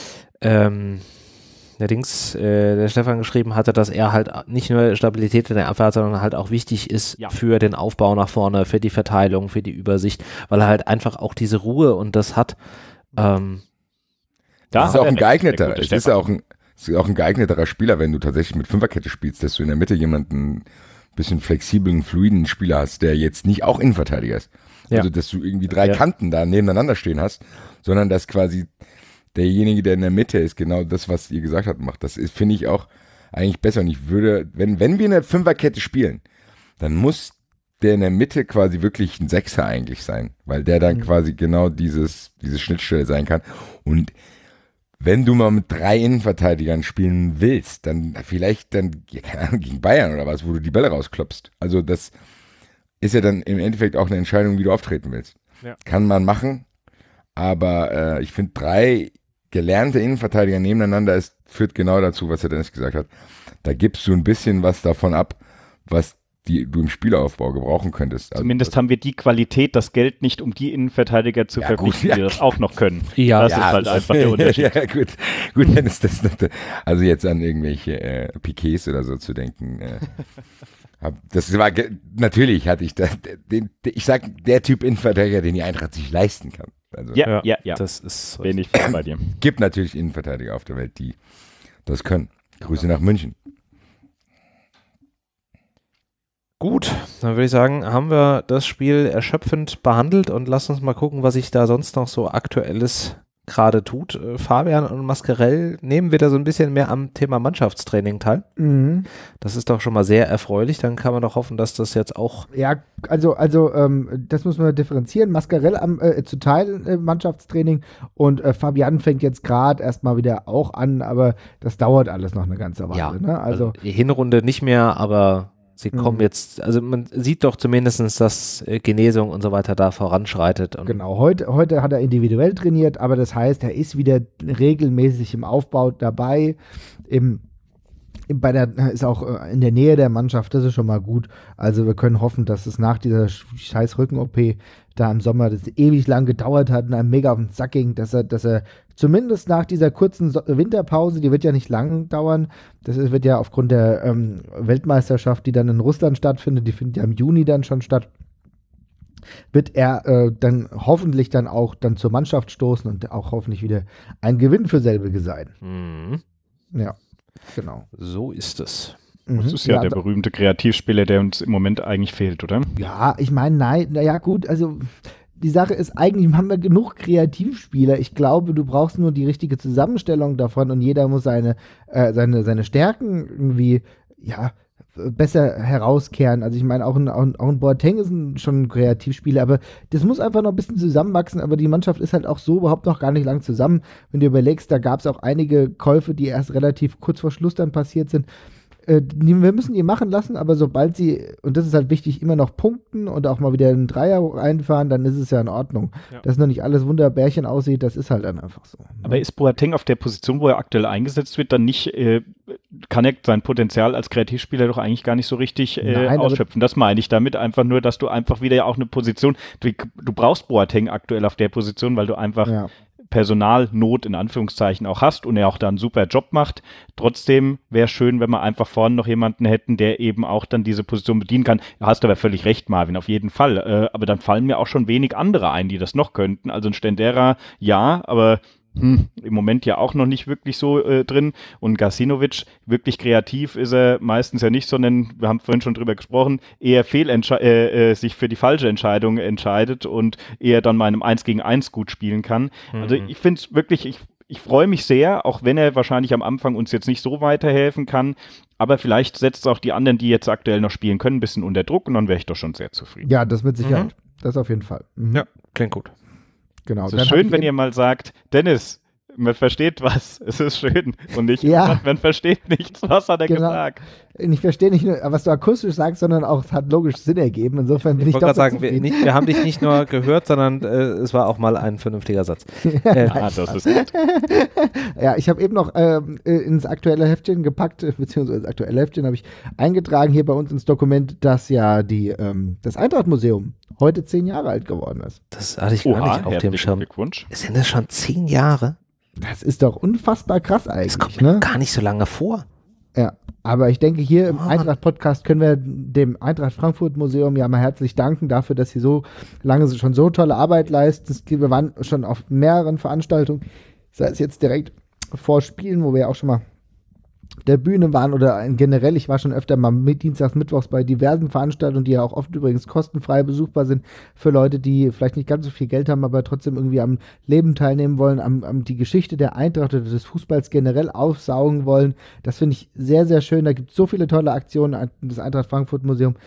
A: Der Stefan geschrieben hatte, dass er halt nicht nur Stabilität in der Abwehr hat, sondern halt auch wichtig ist für den Aufbau nach vorne, für die Verteilung, für die Übersicht, weil er halt einfach auch diese Ruhe und das hat.
D: Das ist auch ein geeigneter, es ist auch ein geeigneterer Spieler, wenn du tatsächlich mit Fünferkette spielst, dass du in der Mitte jemanden bisschen flexiblen, fluiden Spieler hast, der jetzt nicht auch Innenverteidiger ist. Ja. Also, dass du irgendwie 3 Kanten da nebeneinander stehen hast, sondern dass quasi derjenige, der in der Mitte ist, genau das, was ihr gesagt habt, macht. Das finde ich auch eigentlich besser. Und ich würde, wenn wir eine Fünferkette spielen, dann muss der in der Mitte quasi wirklich ein Sechser eigentlich sein, weil der dann quasi genau diese Schnittstelle sein kann. Und wenn du mal mit 3 Innenverteidigern spielen willst, dann vielleicht keine Ahnung, gegen Bayern oder was, wo du die Bälle rausklopfst. Also das ist ja dann im Endeffekt auch eine Entscheidung, wie du auftreten willst. Ja. Kann man machen, aber ich finde 3 gelernte Innenverteidiger nebeneinander führt genau dazu, was der Dennis gesagt hat. Da gibst du ein bisschen was davon ab, was du im Spielaufbau gebrauchen könntest. Also
C: zumindest haben wir die Qualität, das Geld nicht, um die Innenverteidiger zu verpflichten, die das auch noch können.
A: Ja,
C: das ist halt einfach der Unterschied.
D: Ja, gut, dann ist das also jetzt an irgendwelche Piquets oder so zu denken. Das war natürlich hatte ich ich sag der Typ Innenverteidiger, den die Eintracht sich leisten kann. Also,
C: ja.
A: Das ist
C: bin ich voll bei dir.
D: Gibt natürlich Innenverteidiger auf der Welt, die das können. Grüße nach München.
A: Gut, dann würde ich sagen, haben wir das Spiel erschöpfend behandelt und lass uns mal gucken, was sich da sonst noch so Aktuelles gerade tut. Fabian und Mascarell, nehmen wir da so ein bisschen mehr am Thema Mannschaftstraining teil. Mhm. Das ist doch schon mal sehr erfreulich. Dann kann man doch hoffen, dass das jetzt auch...
B: Ja, also das muss man differenzieren. Mascarell zu Teil Mannschaftstraining und Fabian fängt jetzt gerade erstmal wieder auch an, aber das dauert alles noch eine ganze Weile.
A: Ja,
B: ne?
A: also die Hinrunde nicht mehr, aber... Sie kommen jetzt, also man sieht doch zumindest, dass Genesung und so weiter da voranschreitet. Und
B: genau, heute hat er individuell trainiert, aber das heißt, er ist wieder regelmäßig im Aufbau dabei, ist auch in der Nähe der Mannschaft, das ist schon mal gut. Also wir können hoffen, dass es nach dieser scheiß Rücken-OP da im Sommer, das ewig lang gedauert hat und einem mega auf den Sack ging, dass er zumindest nach dieser kurzen Winterpause, die wird ja nicht lang dauern, wird ja aufgrund der Weltmeisterschaft, die dann in Russland stattfindet, die findet ja im Juni dann schon statt, wird er dann hoffentlich dann auch dann zur Mannschaft stoßen und auch hoffentlich wieder ein Gewinn für selbige sein.
A: Mhm.
B: Ja, genau.
A: So ist es.
C: Das ist ja der berühmte Kreativspieler, der uns im Moment eigentlich fehlt, oder?
B: Ja, ich meine, naja, gut, also die Sache ist, eigentlich haben wir genug Kreativspieler. Ich glaube, du brauchst nur die richtige Zusammenstellung davon und jeder muss seine Stärken irgendwie, besser herauskehren. Also ich meine, auch ein Boateng ist schon ein Kreativspieler, aber das muss einfach noch ein bisschen zusammenwachsen, aber die Mannschaft ist halt auch so überhaupt noch gar nicht lang zusammen. Wenn du überlegst, da gab es auch einige Käufe, die erst relativ kurz vor Schluss dann passiert sind. Wir müssen die machen lassen, aber sobald sie, und das ist halt wichtig, immer noch punkten und auch mal wieder einen Dreier einfahren, dann ist es ja in Ordnung. Ja. Dass noch nicht alles Wunderbärchen aussieht, das ist halt dann einfach so.
C: Aber ist Boateng auf der Position, wo er aktuell eingesetzt wird, dann nicht, kann er sein Potenzial als Kreativspieler doch eigentlich gar nicht so richtig ausschöpfen? Das meine ich damit einfach nur, dass du einfach wieder auch eine Position, du brauchst Boateng aktuell auf der Position, weil du einfach Personalnot in Anführungszeichen auch hast und er auch da einen super Job macht. Trotzdem wäre es schön, wenn wir einfach vorne noch jemanden hätten, der eben auch dann diese Position bedienen kann. Du hast aber völlig recht, Marvin, auf jeden Fall. Aber dann fallen mir auch schon wenig andere ein, die das noch könnten. Also ein Stendera, ja, aber im Moment ja auch noch nicht wirklich so drin. Und Gacinovic, wirklich kreativ ist er meistens ja nicht, sondern, wir haben vorhin schon drüber gesprochen, eher sich für die falsche Entscheidung entscheidet und eher dann mal in einem 1-gegen-1 gut spielen kann. Also ich finde es wirklich, ich freue mich sehr, auch wenn er wahrscheinlich am Anfang uns jetzt nicht so weiterhelfen kann, aber vielleicht setzt es auch die anderen, die jetzt aktuell noch spielen können, ein bisschen unter Druck und dann wäre ich doch schon sehr zufrieden.
B: Ja, das mit Sicherheit. Das auf jeden Fall.
A: Ja, klingt gut.
B: Genau.
C: Es ist schön, wenn ihr mal sagt, Dennis, man versteht was, es ist schön. Und nicht, man versteht nichts, was hat er gesagt.
B: Ich verstehe nicht nur, was du akustisch sagst, sondern auch, es hat logisch Sinn ergeben. Insofern bin ich doch
A: sagen, wir haben dich nicht nur gehört, sondern es war auch mal ein vernünftiger Satz.
C: Das ist gut.
B: Ja, ich habe eben noch ins aktuelle Heftchen gepackt, beziehungsweise das aktuelle Heftchen habe ich eingetragen hier bei uns ins Dokument, dass ja das Eintracht-Museum heute 10 Jahre alt geworden ist.
A: Das hatte ich gar nicht auf dem Schirm. Sind das schon 10 Jahre?
B: Das ist doch unfassbar krass eigentlich. Das
A: kommt mir gar nicht so lange vor.
B: Ja, aber ich denke, hier im Eintracht-Podcast können wir dem Eintracht-Frankfurt-Museum ja mal herzlich danken dafür, dass sie so lange schon so tolle Arbeit leisten. Wir waren schon auf mehreren Veranstaltungen, sei es jetzt direkt vor Spielen, wo wir ja auch schon mal der Bühne waren oder generell, ich war schon öfter mal dienstags, mittwochs bei diversen Veranstaltungen, die ja auch oft übrigens kostenfrei besuchbar sind für Leute, die vielleicht nicht ganz so viel Geld haben, aber trotzdem irgendwie am Leben teilnehmen wollen, am die Geschichte der Eintracht oder des Fußballs generell aufsaugen wollen. Das finde ich sehr, sehr schön. Da gibt es so viele tolle Aktionen, das Eintracht Frankfurt Museum,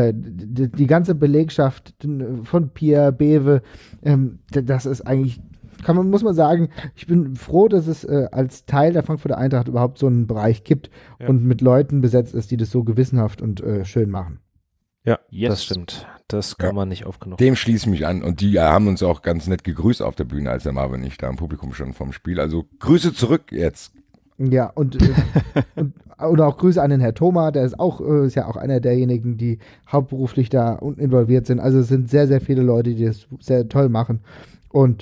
B: die ganze Belegschaft von Pierre, Bewe, das ist eigentlich muss man sagen, ich bin froh, dass es als Teil der Frankfurter Eintracht überhaupt so einen Bereich gibt und mit Leuten besetzt ist, die das so gewissenhaft und schön machen.
A: Ja, das stimmt. Das kann man nicht oft genug.
D: Dem schließe ich mich an. Und die haben uns auch ganz nett gegrüßt auf der Bühne, als der Marvin nicht da im Publikum schon vom Spiel. Also Grüße zurück jetzt.
B: Ja, und auch Grüße an den Herrn Thoma, der ist ja auch einer derjenigen, die hauptberuflich da involviert sind. Also es sind sehr, sehr viele Leute, die das sehr toll machen. Und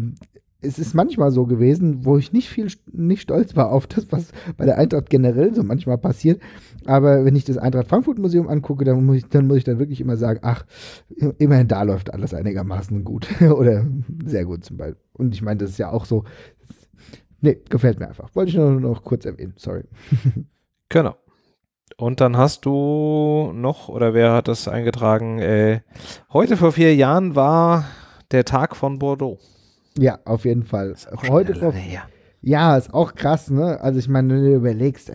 B: es ist manchmal so gewesen, wo ich nicht stolz war auf das, was bei der Eintracht generell so manchmal passiert. Aber wenn ich das Eintracht Frankfurt Museum angucke, dann muss ich dann wirklich immer sagen, ach, immerhin da läuft alles einigermaßen gut. Oder sehr gut zum Beispiel. Und ich meine, das ist ja auch so, nee, gefällt mir einfach. Wollte ich nur noch kurz erwähnen, sorry.
A: Genau. Und dann hast du noch, oder wer hat das eingetragen, heute vor 4 Jahren war der Tag von Bordeaux.
B: Ja, auf jeden Fall. Heute ja, ist auch krass, ne? Also ich meine, wenn du überlegst,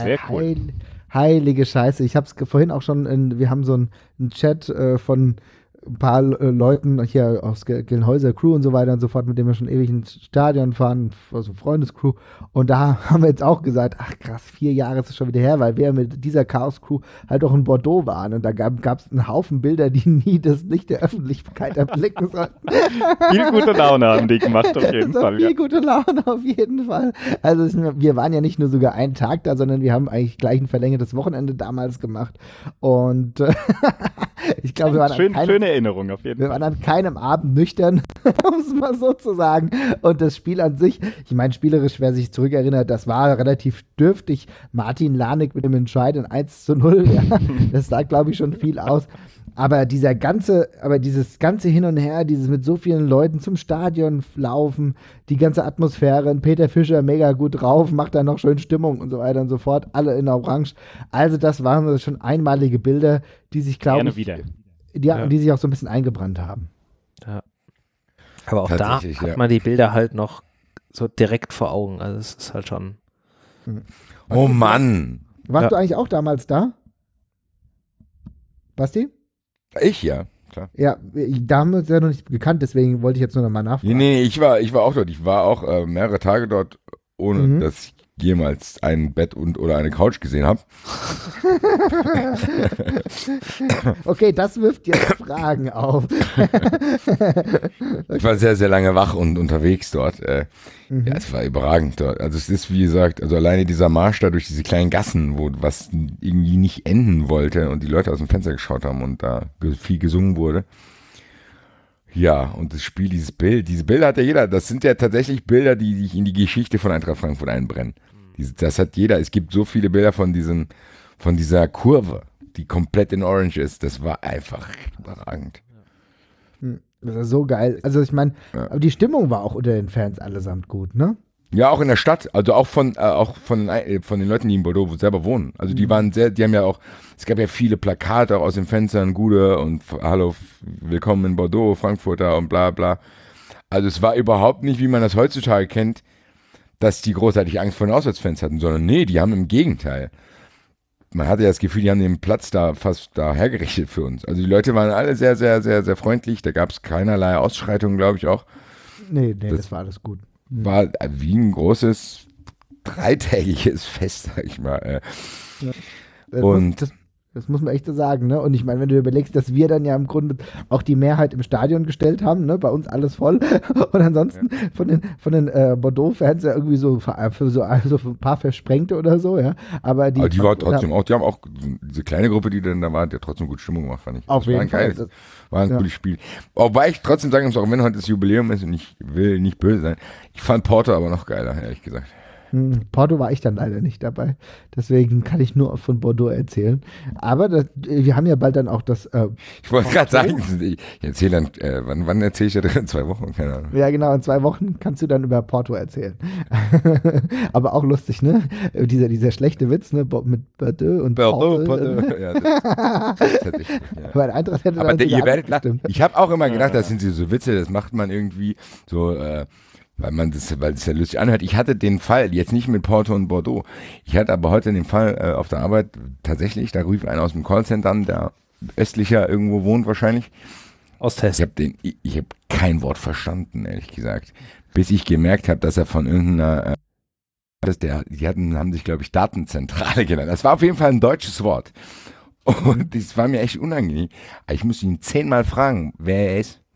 B: heilige Scheiße. Ich habe es vorhin auch schon, wir haben so einen Chat von ein paar Leuten hier aus Gelnhäuser Crew und so weiter und so fort, mit denen wir schon ewig ins Stadion fahren, also Freundescrew. Und da haben wir jetzt auch gesagt, ach krass, 4 Jahre ist es schon wieder her, weil wir mit dieser Chaos-Crew halt auch in Bordeaux waren. Und da gab es einen Haufen Bilder, die nie das Licht der Öffentlichkeit erblicken sollten.
C: Viel gute Laune haben die gemacht, auf jeden Fall.
B: Viel gute Laune, auf jeden Fall. Also wir waren ja nicht nur sogar einen Tag da, sondern wir haben eigentlich gleich ein verlängertes Wochenende damals gemacht. Und ich glaube, wir waren
C: schöne Erinnerung auf jeden Fall.
B: Wir waren an keinem Abend nüchtern, um es mal so zu sagen. Und das Spiel an sich, ich meine, spielerisch, wer sich zurückerinnert, das war relativ dürftig. Martin Lanik mit dem entscheidenden 1:0, ja, das sagt, glaube ich, schon viel aus. Aber dieses ganze Hin und Her, dieses mit so vielen Leuten zum Stadion laufen, die ganze Atmosphäre, Peter Fischer mega gut drauf, macht da noch schön Stimmung und so weiter und so fort, alle in Orange. Also das waren schon einmalige Bilder, die sich, glaube ich, die sich auch so ein bisschen eingebrannt haben.
A: Ja. Aber auch da hat man die Bilder halt noch so direkt vor Augen. Also es ist halt schon.
D: Oh Mann!
B: Warst du eigentlich auch damals da? Basti?
D: Ich, ja, klar.
B: Ja, da haben wir uns ja noch nicht gekannt, deswegen wollte ich jetzt nur noch mal nachfragen.
D: Nee, ich war auch dort. Ich war auch mehrere Tage dort, ohne dass ich jemals ein Bett oder eine Couch gesehen habe.
B: Okay, das wirft jetzt Fragen auf.
D: Ich war sehr, sehr lange wach und unterwegs dort. Ja, es war überragend dort. Also es ist, wie gesagt, also alleine dieser Marsch da durch diese kleinen Gassen, wo was irgendwie nicht enden wollte und die Leute aus dem Fenster geschaut haben und da viel gesungen wurde. Ja, und das Spiel, diese Bilder hat ja jeder. Das sind ja tatsächlich Bilder, die sich in die Geschichte von Eintracht Frankfurt einbrennen. Das hat jeder. Es gibt so viele Bilder von dieser Kurve, die komplett in Orange ist. Das war einfach überragend.
B: Das ist so geil. Also ich meine, aber die Stimmung war auch unter den Fans allesamt gut, ne?
D: Ja, auch in der Stadt, also auch von den Leuten, die in Bordeaux selber wohnen. Also die haben ja auch, es gab ja viele Plakate auch aus den Fenstern, Gude und Hallo, willkommen in Bordeaux, Frankfurter und bla bla. Also es war überhaupt nicht, wie man das heutzutage kennt, dass die großartig Angst vor den Auswärtsfans hatten, sondern nee, die haben im Gegenteil. Man hatte ja das Gefühl, die haben den Platz da fast da hergerichtet für uns. Also die Leute waren alle sehr, sehr, sehr, sehr freundlich, da gab es keinerlei Ausschreitungen, glaube ich auch.
B: Nee, das war alles gut.
D: War wie ein großes dreitägiges Fest, sag ich mal.
B: Ja. Das muss man echt so sagen, ne? Und ich meine, wenn du überlegst, dass wir dann ja im Grunde auch die Mehrheit im Stadion gestellt haben, ne? Bei uns alles voll. Und ansonsten von den Bordeaux-Fans ja irgendwie so ein paar Versprengte oder so, ja. Aber die
D: war trotzdem auch, die haben auch diese kleine Gruppe, die dann da war, die hat trotzdem gut Stimmung gemacht, fand ich.
B: Auf jeden Fall.
D: War ein cooles Spiel. Wobei ich trotzdem sagen muss, auch wenn heute das Jubiläum ist und ich will nicht böse sein, ich fand Porto aber noch geiler, ehrlich gesagt.
B: Porto war ich dann leider nicht dabei. Deswegen kann ich nur von Bordeaux erzählen. Aber wir haben ja bald dann auch das.
D: Ich wollte gerade sagen, ich erzähle dann, wann erzähle ich ja drin? In 2 Wochen? Keine Ahnung.
B: Ja, genau, in 2 Wochen kannst du dann über Porto erzählen. Aber auch lustig, ne? Dieser schlechte Witz, ne? Mit Bordeaux und Porto.
D: Ja, das hätte ich. Ja.
B: Weil Eintracht hätte
D: aber
B: dann
D: ihr werdet lachen. Ich habe auch immer gedacht, das sind so Witze, das macht man irgendwie so. Weil es ja lustig anhört. Ich hatte den Fall, jetzt nicht mit Porto und Bordeaux, ich hatte aber heute den Fall auf der Arbeit tatsächlich, da rief einer aus dem Callcenter an, der östlicher irgendwo wohnt wahrscheinlich.
A: Osthessen.
D: Ich hab kein Wort verstanden, ehrlich gesagt. Bis ich gemerkt habe, dass er von irgendeiner, haben sich, glaube ich, Datenzentrale genannt. Das war auf jeden Fall ein deutsches Wort. Und das war mir echt unangenehm. Ich musste ihn 10-mal fragen, wer er ist.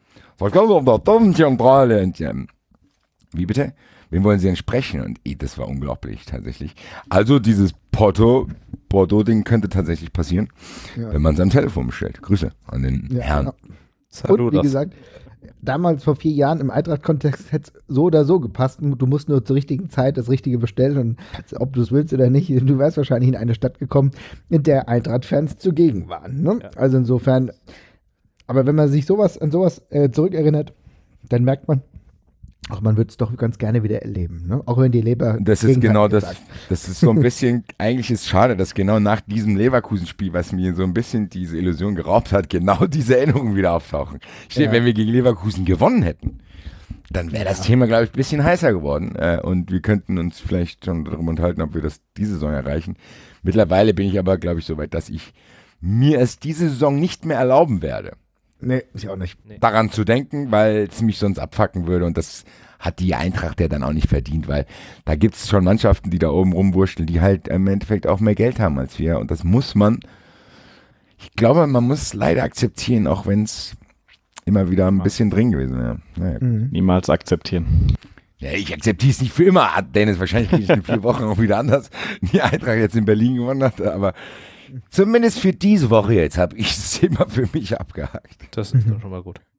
D: Wie bitte? Wen wollen Sie denn sprechen? Und das war unglaublich tatsächlich. Also dieses Bordeaux-Ding könnte tatsächlich passieren, wenn man es am Telefon bestellt. Grüße an den Herrn.
B: Ja. Und wie gesagt, damals vor 4 Jahren im Eintracht-Kontext hätte es so oder so gepasst. Du musst nur zur richtigen Zeit das Richtige bestellen und ob du es willst oder nicht, du wärst wahrscheinlich in eine Stadt gekommen, in der Eintracht-Fans zugegen waren. Ne? Ja. Also insofern, aber wenn man sich an sowas zurückerinnert, dann merkt man, auch man würde es doch ganz gerne wieder erleben, ne? Auch wenn die Leber.
D: Das ist genau das. Das ist so ein bisschen, eigentlich ist es schade, dass genau nach diesem Leverkusen-Spiel, was mir so ein bisschen diese Illusion geraubt hat, genau diese Erinnerungen wieder auftauchen. Wenn wir gegen Leverkusen gewonnen hätten, dann wäre das Thema, glaube ich, ein bisschen heißer geworden. Und wir könnten uns vielleicht schon darüber unterhalten, ob wir das diese Saison erreichen. Mittlerweile bin ich aber, glaube ich, so weit, dass ich mir es diese Saison nicht mehr erlauben werde.
B: Nee, ich auch nicht.
D: Daran zu denken, weil es mich sonst abfacken würde und das hat die Eintracht ja dann auch nicht verdient, weil da gibt es schon Mannschaften, die da oben rumwurschteln, die halt im Endeffekt auch mehr Geld haben als wir und das muss man, ich glaube, man muss es leider akzeptieren, auch wenn es immer wieder ein bisschen drin gewesen wäre. Naja.
C: Niemals akzeptieren.
D: Ja, ich akzeptiere es nicht für immer, Dennis, wahrscheinlich kriege ich in 4 Wochen auch wieder anders, die Eintracht jetzt in Berlin gewonnen hat, aber zumindest für diese Woche jetzt habe ich das Thema für mich abgehakt.
A: Das ist doch schon mal gut.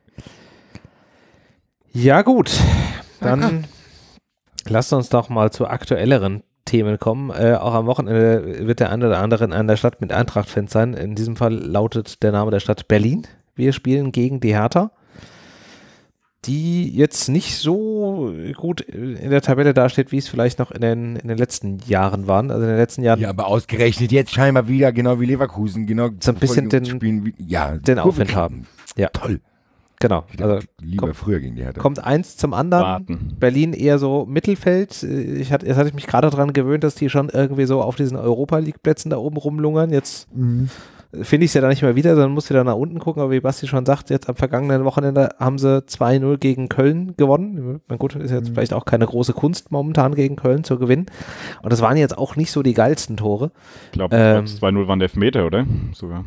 A: Ja gut, dann lasst uns doch mal zu aktuelleren Themen kommen. Auch am Wochenende wird der eine oder andere in einer Stadt mit Eintracht-Fans sein. In diesem Fall lautet der Name der Stadt Berlin. Wir spielen gegen die Hertha, die jetzt nicht so gut in der Tabelle dasteht, wie es vielleicht noch in den letzten Jahren waren. Also in den letzten Jahren.
D: Ja, aber ausgerechnet jetzt scheinbar wieder, genau wie Leverkusen, genau.
A: So ein bisschen den Aufwind haben. Ja.
D: Toll.
A: Genau.
D: Also lieber früher gegen die Hertha.
A: Kommt eins zum anderen.
C: Warten.
A: Berlin eher so Mittelfeld. Jetzt hatte ich mich gerade daran gewöhnt, dass die schon irgendwie so auf diesen Europa-League-Plätzen da oben rumlungern. Jetzt finde ich es ja dann nicht mehr wieder, dann musst du dann nach unten gucken, aber wie Basti schon sagt, jetzt am vergangenen Wochenende haben sie 2-0 gegen Köln gewonnen. Na gut, ist jetzt vielleicht auch keine große Kunst momentan gegen Köln zu gewinnen. Und das waren jetzt auch nicht so die geilsten Tore.
C: Ich glaube, 2-0 waren Elfmeter, oder? Sogar.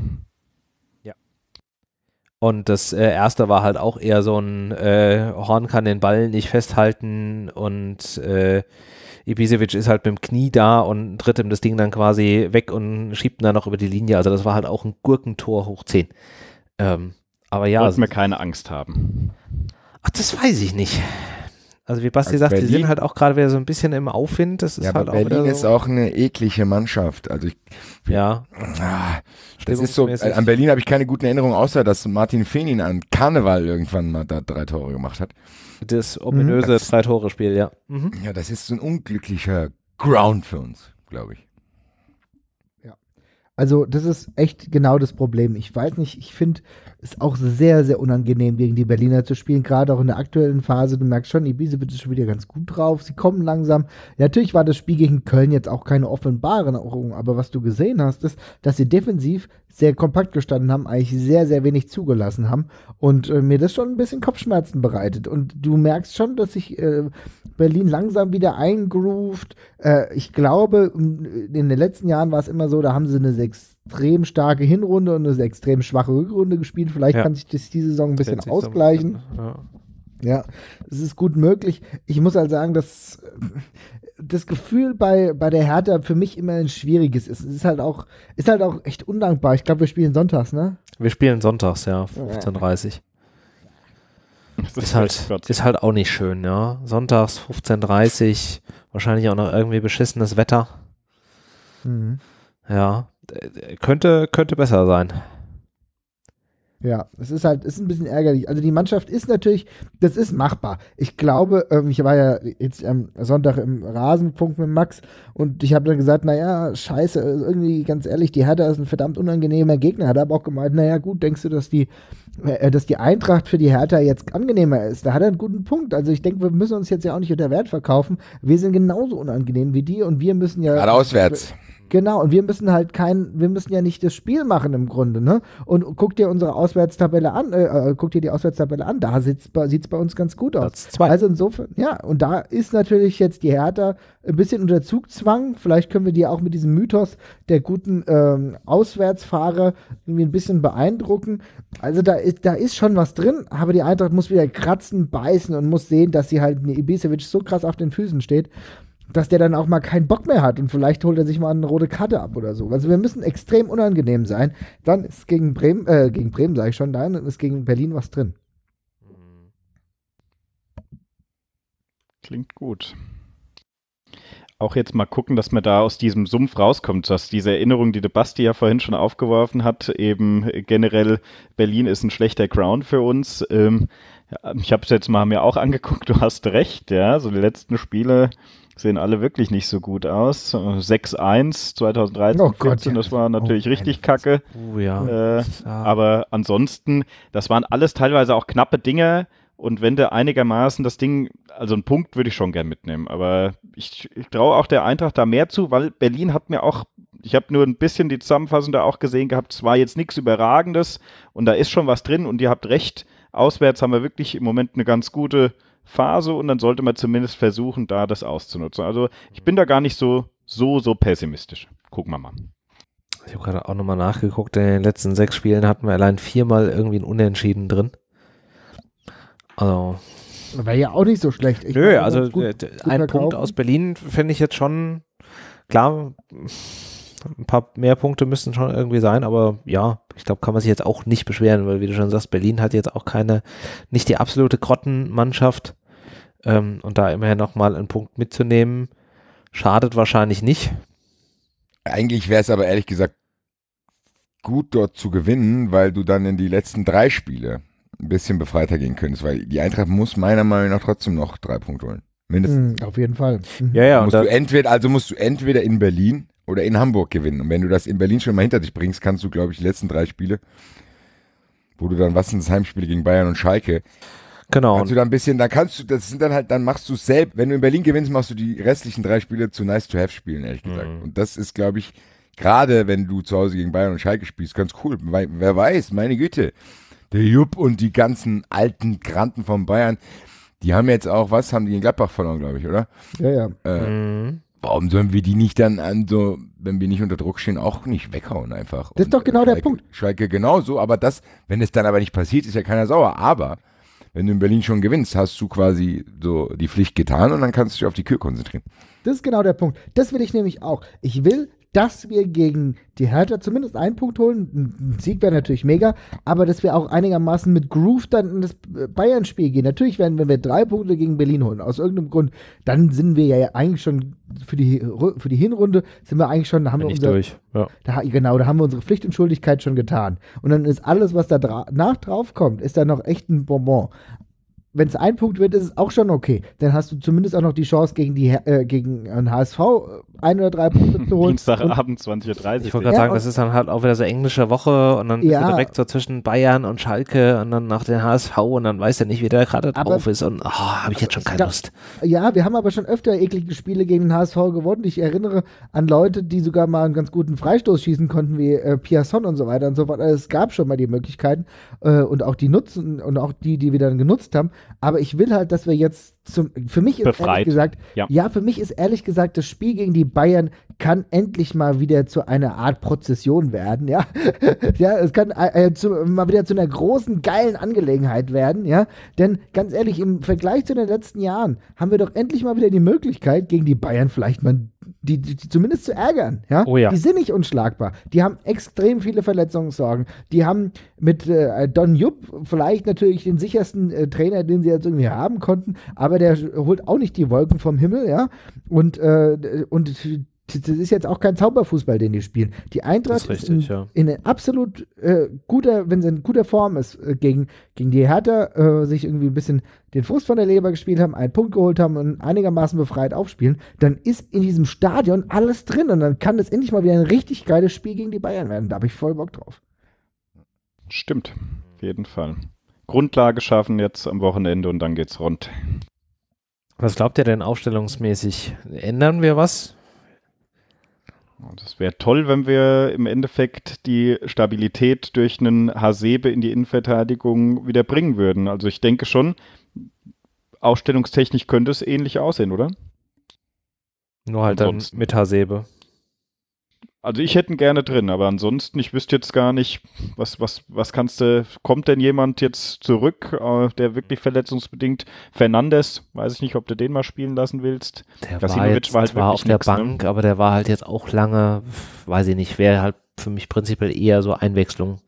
A: Und das erste war halt auch eher so ein Horn kann den Ball nicht festhalten und Ibisevic ist halt mit dem Knie da und tritt ihm das Ding dann quasi weg und schiebt ihn dann noch über die Linie. Also das war halt auch ein Gurkentor hoch 10. Aber ja.
C: Sollten wir keine Angst haben.
A: Ach, das weiß ich nicht. Also wie Basti
D: Also
A: sagt, die
D: Berlin-
A: sind halt auch gerade wieder so ein bisschen im Aufwind. Das ist
D: Ja,
A: halt
D: aber
A: auch
D: Berlin
A: wieder
D: ist
A: so,
D: auch eine eklige Mannschaft. Also
A: ja,
D: das ist so,
A: stimmungsmäßig.
D: an Berlin habe ich keine guten Erinnerungen, außer dass Martin Fenin an Karneval irgendwann mal da 3 Tore gemacht hat.
A: Das ominöse
D: Das-
A: 3-Tore-Spiel, ja. Mhm.
D: Ja, das ist so ein unglücklicher Ground für uns, glaube ich.
B: Also das ist echt genau das Problem. Ich weiß nicht, ich finde es auch sehr, sehr unangenehm, gegen die Berliner zu spielen, gerade auch in der aktuellen Phase. Du merkst schon, Ibisevic ist schon wieder ganz gut drauf, sie kommen langsam. Ja, natürlich war das Spiel gegen Köln jetzt auch keine offenbare Eroberung, aber was du gesehen hast, ist, dass sie defensiv sehr kompakt gestanden haben, eigentlich sehr, sehr wenig zugelassen haben und mir das schon ein bisschen Kopfschmerzen bereitet. Und du merkst schon, dass sich Berlin langsam wieder eingroovt. Ich glaube, in den letzten Jahren war es immer so, da haben sie eine extrem starke Hinrunde und eine extrem schwache Rückrunde gespielt. Vielleicht
A: Ja.
B: kann sich das diese Saison ein bisschen
A: Setzt sich so ein
B: ausgleichen.
A: bisschen, ja.
B: Ja, es ist gut möglich. Ich muss halt sagen, dass das Gefühl bei der Hertha für mich immer ein schwieriges ist. Es ist halt auch echt undankbar. Ich glaube, wir spielen sonntags, ne?
A: Wir spielen sonntags, ja, 15:30. Ist halt auch nicht schön, ja. Sonntags 15:30, wahrscheinlich auch noch irgendwie beschissenes Wetter.
B: Mhm.
A: Ja, könnte besser sein.
B: Ja, es ist ein bisschen ärgerlich. Also die Mannschaft ist natürlich, das ist machbar. Ich glaube, ich war ja jetzt am Sonntag im Rasenfunk mit Max und ich habe dann gesagt, naja, scheiße, irgendwie ganz ehrlich, die Hertha ist ein verdammt unangenehmer Gegner. Hat aber auch gemeint, naja gut, denkst du, dass die Eintracht für die Hertha jetzt angenehmer ist? Da hat er einen guten Punkt. Also ich denke, wir müssen uns jetzt ja auch nicht unter Wert verkaufen. Wir sind genauso unangenehm wie die und wir müssen ja...
D: Gerade auswärts.
B: Genau, und wir müssen ja nicht das Spiel machen im Grunde, ne? Und guck dir unsere Auswärtstabelle an, da sieht's bei uns ganz gut aus.
A: Platz 2.
B: Also insofern, ja, und da ist natürlich jetzt die Hertha ein bisschen unter Zugzwang. Vielleicht können wir die auch mit diesem Mythos der guten Auswärtsfahrer irgendwie ein bisschen beeindrucken. Also da ist schon was drin, aber die Eintracht muss wieder kratzen, beißen und muss sehen, dass sie halt Ibisevic so krass auf den Füßen steht, dass der dann auch mal keinen Bock mehr hat und vielleicht holt er sich mal eine rote Karte ab oder so. Also wir müssen extrem unangenehm sein. Dann ist gegen Bremen sage ich schon, dann ist gegen Berlin was drin.
C: Klingt gut. Auch jetzt mal gucken, dass man da aus diesem Sumpf rauskommt, dass diese Erinnerung, die der Basti ja vorhin schon aufgeworfen hat, eben generell Berlin ist ein schlechter Ground für uns. Ich habe es jetzt mal mir auch angeguckt, du hast recht, ja, so die letzten Spiele sehen alle wirklich nicht so gut aus. 6-1 2013,
B: Oh Gott,
C: 14,
B: ja.
C: das war natürlich
B: Oh,
C: richtig kacke.
A: Ja.
C: Aber ansonsten, das waren alles teilweise auch knappe Dinge. Und wenn du einigermaßen das Ding, also einen Punkt würde ich schon gern mitnehmen. Aber ich traue auch der Eintracht da mehr zu, weil Berlin hat mir auch, ich habe nur ein bisschen die Zusammenfassung da auch gesehen gehabt, es war jetzt nichts Überragendes und da ist schon was drin und ihr habt recht, auswärts haben wir wirklich im Moment eine ganz gute Phase und dann sollte man zumindest versuchen, da das auszunutzen. Also ich bin da gar nicht so pessimistisch. Gucken wir mal.
A: Ich habe gerade auch nochmal nachgeguckt, in den letzten 6 Spielen hatten wir allein 4-mal irgendwie ein Unentschieden drin. Also.
B: Wäre ja auch nicht so schlecht.
A: Nö, also ein Punkt aus Berlin fände ich jetzt schon, klar, ein paar mehr Punkte müssten schon irgendwie sein, aber ja, ich glaube, kann man sich jetzt auch nicht beschweren, weil wie du schon sagst, Berlin hat jetzt auch nicht die absolute Grottenmannschaft und da immerhin nochmal einen Punkt mitzunehmen, schadet wahrscheinlich nicht.
D: Eigentlich wäre es aber ehrlich gesagt gut, dort zu gewinnen, weil du dann in die letzten 3 Spiele ein bisschen befreiter gehen könntest, weil die Eintracht muss meiner Meinung nach trotzdem noch 3 Punkte holen. Mindestens.
B: Auf jeden Fall. Mhm.
A: Ja,
D: musst du entweder in Berlin oder in Hamburg gewinnen. Und wenn du das in Berlin schon mal hinter dich bringst, kannst du, glaube ich, die letzten 3 Spiele, wo du dann, was sind das Heimspiele gegen Bayern und Schalke,
A: Genau.
D: kannst du da ein bisschen, dann machst du es selbst, wenn du in Berlin gewinnst, machst du die restlichen 3 Spiele zu nice to have spielen, ehrlich gesagt. Und das ist, glaube ich, gerade wenn du zu Hause gegen Bayern und Schalke spielst, ganz cool. Weil, wer weiß, meine Güte, der Jupp und die ganzen alten Granten von Bayern, die haben jetzt auch, was haben die in Gladbach verloren, glaube ich, oder?
B: Ja.
D: Warum sollen wir die nicht dann wenn wir nicht unter Druck stehen, auch nicht weghauen einfach?
B: Das ist doch genau der Punkt.
D: Schalke genauso, aber wenn es dann aber nicht passiert, ist ja keiner sauer. Aber wenn du in Berlin schon gewinnst, hast du quasi so die Pflicht getan und dann kannst du dich auf die Kür konzentrieren.
B: Das ist genau der Punkt. Das will ich nämlich auch. Ich will, dass wir gegen die Hertha zumindest einen Punkt holen. Ein Sieg wäre natürlich mega, aber dass wir auch einigermaßen mit Groove dann in das Bayern-Spiel gehen. Natürlich werden, wenn wir 3 Punkte gegen Berlin holen, aus irgendeinem Grund, dann sind wir ja eigentlich schon für die Hinrunde, sind wir eigentlich schon, da haben wir
A: durch. Ja.
B: da haben wir unsere Pflicht und Schuldigkeit schon getan. Und dann ist alles, was da drauf kommt, ist dann noch echt ein Bonbon. Wenn es ein Punkt wird, ist es auch schon okay. Dann hast du zumindest auch noch die Chance, gegen einen HSV 1 oder 3 Punkte zu holen.
C: Dienstagabend 20:30 Uhr.
A: Ich wollte gerade sagen, das ist dann halt auch wieder so englische Woche und dann bist du direkt so zwischen Bayern und Schalke und dann nach den HSV und dann weiß er nicht, wie der gerade drauf ist und habe ich jetzt schon keine Lust.
B: Ja, wir haben aber schon öfter eklige Spiele gegen den HSV gewonnen. Ich erinnere an Leute, die sogar mal einen ganz guten Freistoß schießen konnten, wie Piasson und so weiter und so fort. Also es gab schon mal die Möglichkeiten und auch die nutzen und auch die wir dann genutzt haben. Aber ich will halt, dass wir jetzt für mich ist
C: befreit.
B: für mich ist ehrlich gesagt, das Spiel gegen die Bayern kann endlich mal wieder zu einer Art Prozession werden, ja. Ja, es kann mal wieder zu einer großen, geilen Angelegenheit werden, ja. Denn ganz ehrlich, im Vergleich zu den letzten Jahren haben wir doch endlich mal wieder die Möglichkeit, gegen die Bayern vielleicht mal die zumindest zu ärgern, ja?
A: Oh ja.
B: Die sind nicht unschlagbar. Die haben extrem viele Verletzungssorgen. Die haben mit Don Jupp vielleicht natürlich den sichersten Trainer, den sie jetzt irgendwie haben konnten, aber der holt auch nicht die Wolken vom Himmel, ja? Und das ist jetzt auch kein Zauberfußball, den die spielen. Die Eintracht ist in absolut wenn sie in guter Form ist, gegen die Hertha sich irgendwie ein bisschen den Frust von der Leber gespielt haben, einen Punkt geholt haben und einigermaßen befreit aufspielen, dann ist in diesem Stadion alles drin und dann kann das endlich mal wieder ein richtig geiles Spiel gegen die Bayern werden. Da habe ich voll Bock drauf.
C: Stimmt, auf jeden Fall. Grundlage schaffen jetzt am Wochenende und dann geht's rund.
A: Was glaubt ihr denn aufstellungsmäßig? Ändern wir was?
C: Das wäre toll, wenn wir im Endeffekt die Stabilität durch einen Hasebe in die Innenverteidigung wieder bringen würden. Also ich denke schon, aufstellungstechnisch könnte es ähnlich aussehen, oder?
A: Nur halt ansonsten dann mit Hasebe.
C: Also ich hätte ihn gerne drin, aber ansonsten, ich wüsste jetzt gar nicht, kommt denn jemand jetzt zurück, der wirklich verletzungsbedingt, Fernandes, weiß ich nicht, ob du den mal spielen lassen willst.
A: Der war auf der Bank, aber der war halt jetzt auch lange, weiß ich nicht, wäre halt für mich prinzipiell eher so Einwechslung.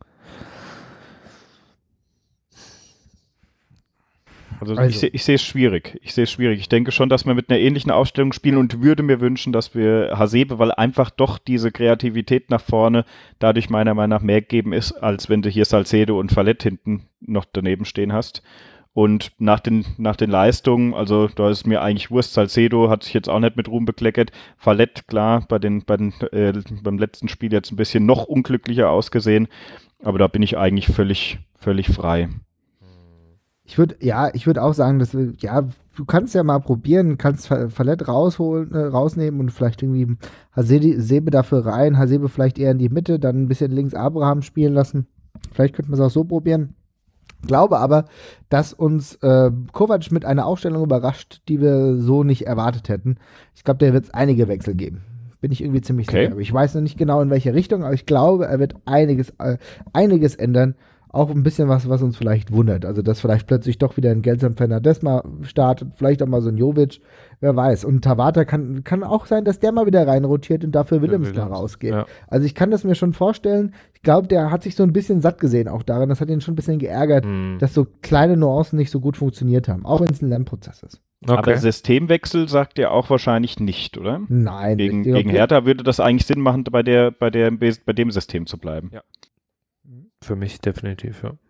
C: Also ich sehe es schwierig. Ich denke schon, dass wir mit einer ähnlichen Aufstellung spielen und würde mir wünschen, dass wir Hasebe, weil einfach doch diese Kreativität nach vorne dadurch meiner Meinung nach mehr gegeben ist, als wenn du hier Salcedo und Fallett hinten noch daneben stehen hast. Und nach den Leistungen, also da ist mir eigentlich Wurst, Salcedo hat sich jetzt auch nicht mit Ruhm bekleckert. Fallett, klar, beim letzten Spiel jetzt ein bisschen noch unglücklicher ausgesehen, aber da bin ich eigentlich völlig frei.
B: Ich würde auch sagen, dass du kannst ja mal probieren, kannst Fallett rausnehmen und vielleicht irgendwie Hasebe dafür rein, Hasebe vielleicht eher in die Mitte, dann ein bisschen links Abraham spielen lassen. Vielleicht könnte man es auch so probieren. Glaube aber, dass uns Kovac mit einer Aufstellung überrascht, die wir so nicht erwartet hätten. Ich glaube, da wird es einige Wechsel geben. Bin ich irgendwie ziemlich sicher. Aber ich weiß noch nicht genau in welche Richtung, aber ich glaube, er wird einiges ändern. Auch ein bisschen was uns vielleicht wundert. Also, dass vielleicht plötzlich doch wieder ein Gelson Fernandes mal startet, vielleicht auch mal so ein Jovic, wer weiß. Und Tabata kann auch sein, dass der mal wieder reinrotiert und dafür Willems da rausgeht. Ja. Also, ich kann das mir schon vorstellen. Ich glaube, der hat sich so ein bisschen satt gesehen auch daran. Das hat ihn schon ein bisschen geärgert, dass so kleine Nuancen nicht so gut funktioniert haben. Auch wenn es ein Lernprozess ist.
C: Okay. Aber Systemwechsel sagt er auch wahrscheinlich nicht, oder?
B: Nein.
C: Gegen Hertha würde das eigentlich Sinn machen, bei dem System zu bleiben.
A: Ja. Für mich definitiv, ja.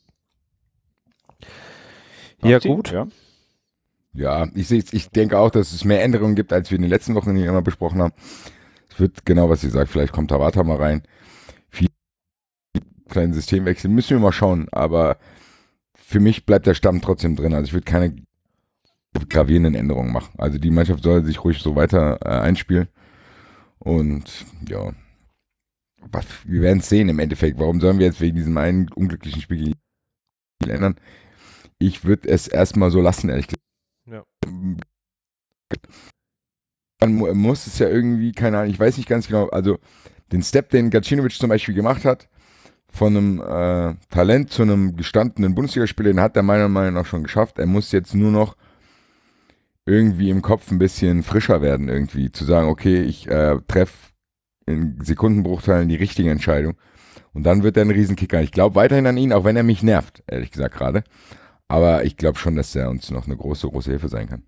A: Ja, gut.
D: Ja, ich denke auch, dass es mehr Änderungen gibt, als wir in den letzten Wochen immer besprochen haben. Es wird genau, was sie sagt. Vielleicht kommt Tabata mal rein. Viele kleine Systemwechsel. Müssen wir mal schauen. Aber für mich bleibt der Stamm trotzdem drin. Also ich würde keine gravierenden Änderungen machen. Also die Mannschaft soll sich ruhig so weiter einspielen. Und ja. Wir werden es sehen im Endeffekt. Warum sollen wir jetzt wegen diesem einen unglücklichen Spiel ändern? Ich würde es erstmal so lassen, ehrlich gesagt.
A: Ja.
D: Man muss es ja irgendwie, keine Ahnung, ich weiß nicht ganz genau, also den Step, den Gacinovic zum Beispiel gemacht hat, von einem Talent zu einem gestandenen Bundesligaspieler, den hat er meiner Meinung nach schon geschafft. Er muss jetzt nur noch irgendwie im Kopf ein bisschen frischer werden, irgendwie zu sagen, okay, ich treffe in Sekundenbruchteilen die richtige Entscheidung und dann wird er ein Riesenkicker. Ich glaube weiterhin an ihn, auch wenn er mich nervt, ehrlich gesagt gerade. Aber ich glaube schon, dass er uns noch eine große, große Hilfe sein kann.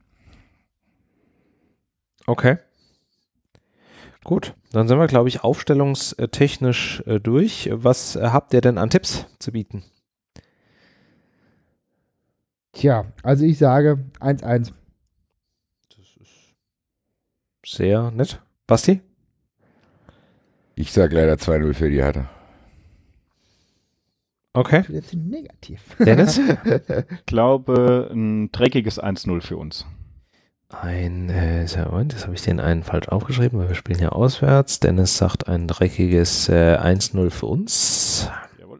A: Okay. Gut, dann sind wir, glaube ich, aufstellungstechnisch durch. Was habt ihr denn an Tipps zu bieten?
B: Tja, also ich sage 1-1.
A: Das ist sehr nett. Basti?
D: Ich sage leider 2-0 für die Hertha.
A: Okay.
B: Jetzt negativ.
A: Dennis?
C: Ich glaube, ein dreckiges 1-0 für uns.
A: Das habe ich den einen falsch aufgeschrieben, weil wir spielen ja auswärts. Dennis sagt ein dreckiges 1-0 für uns.
C: Jawohl.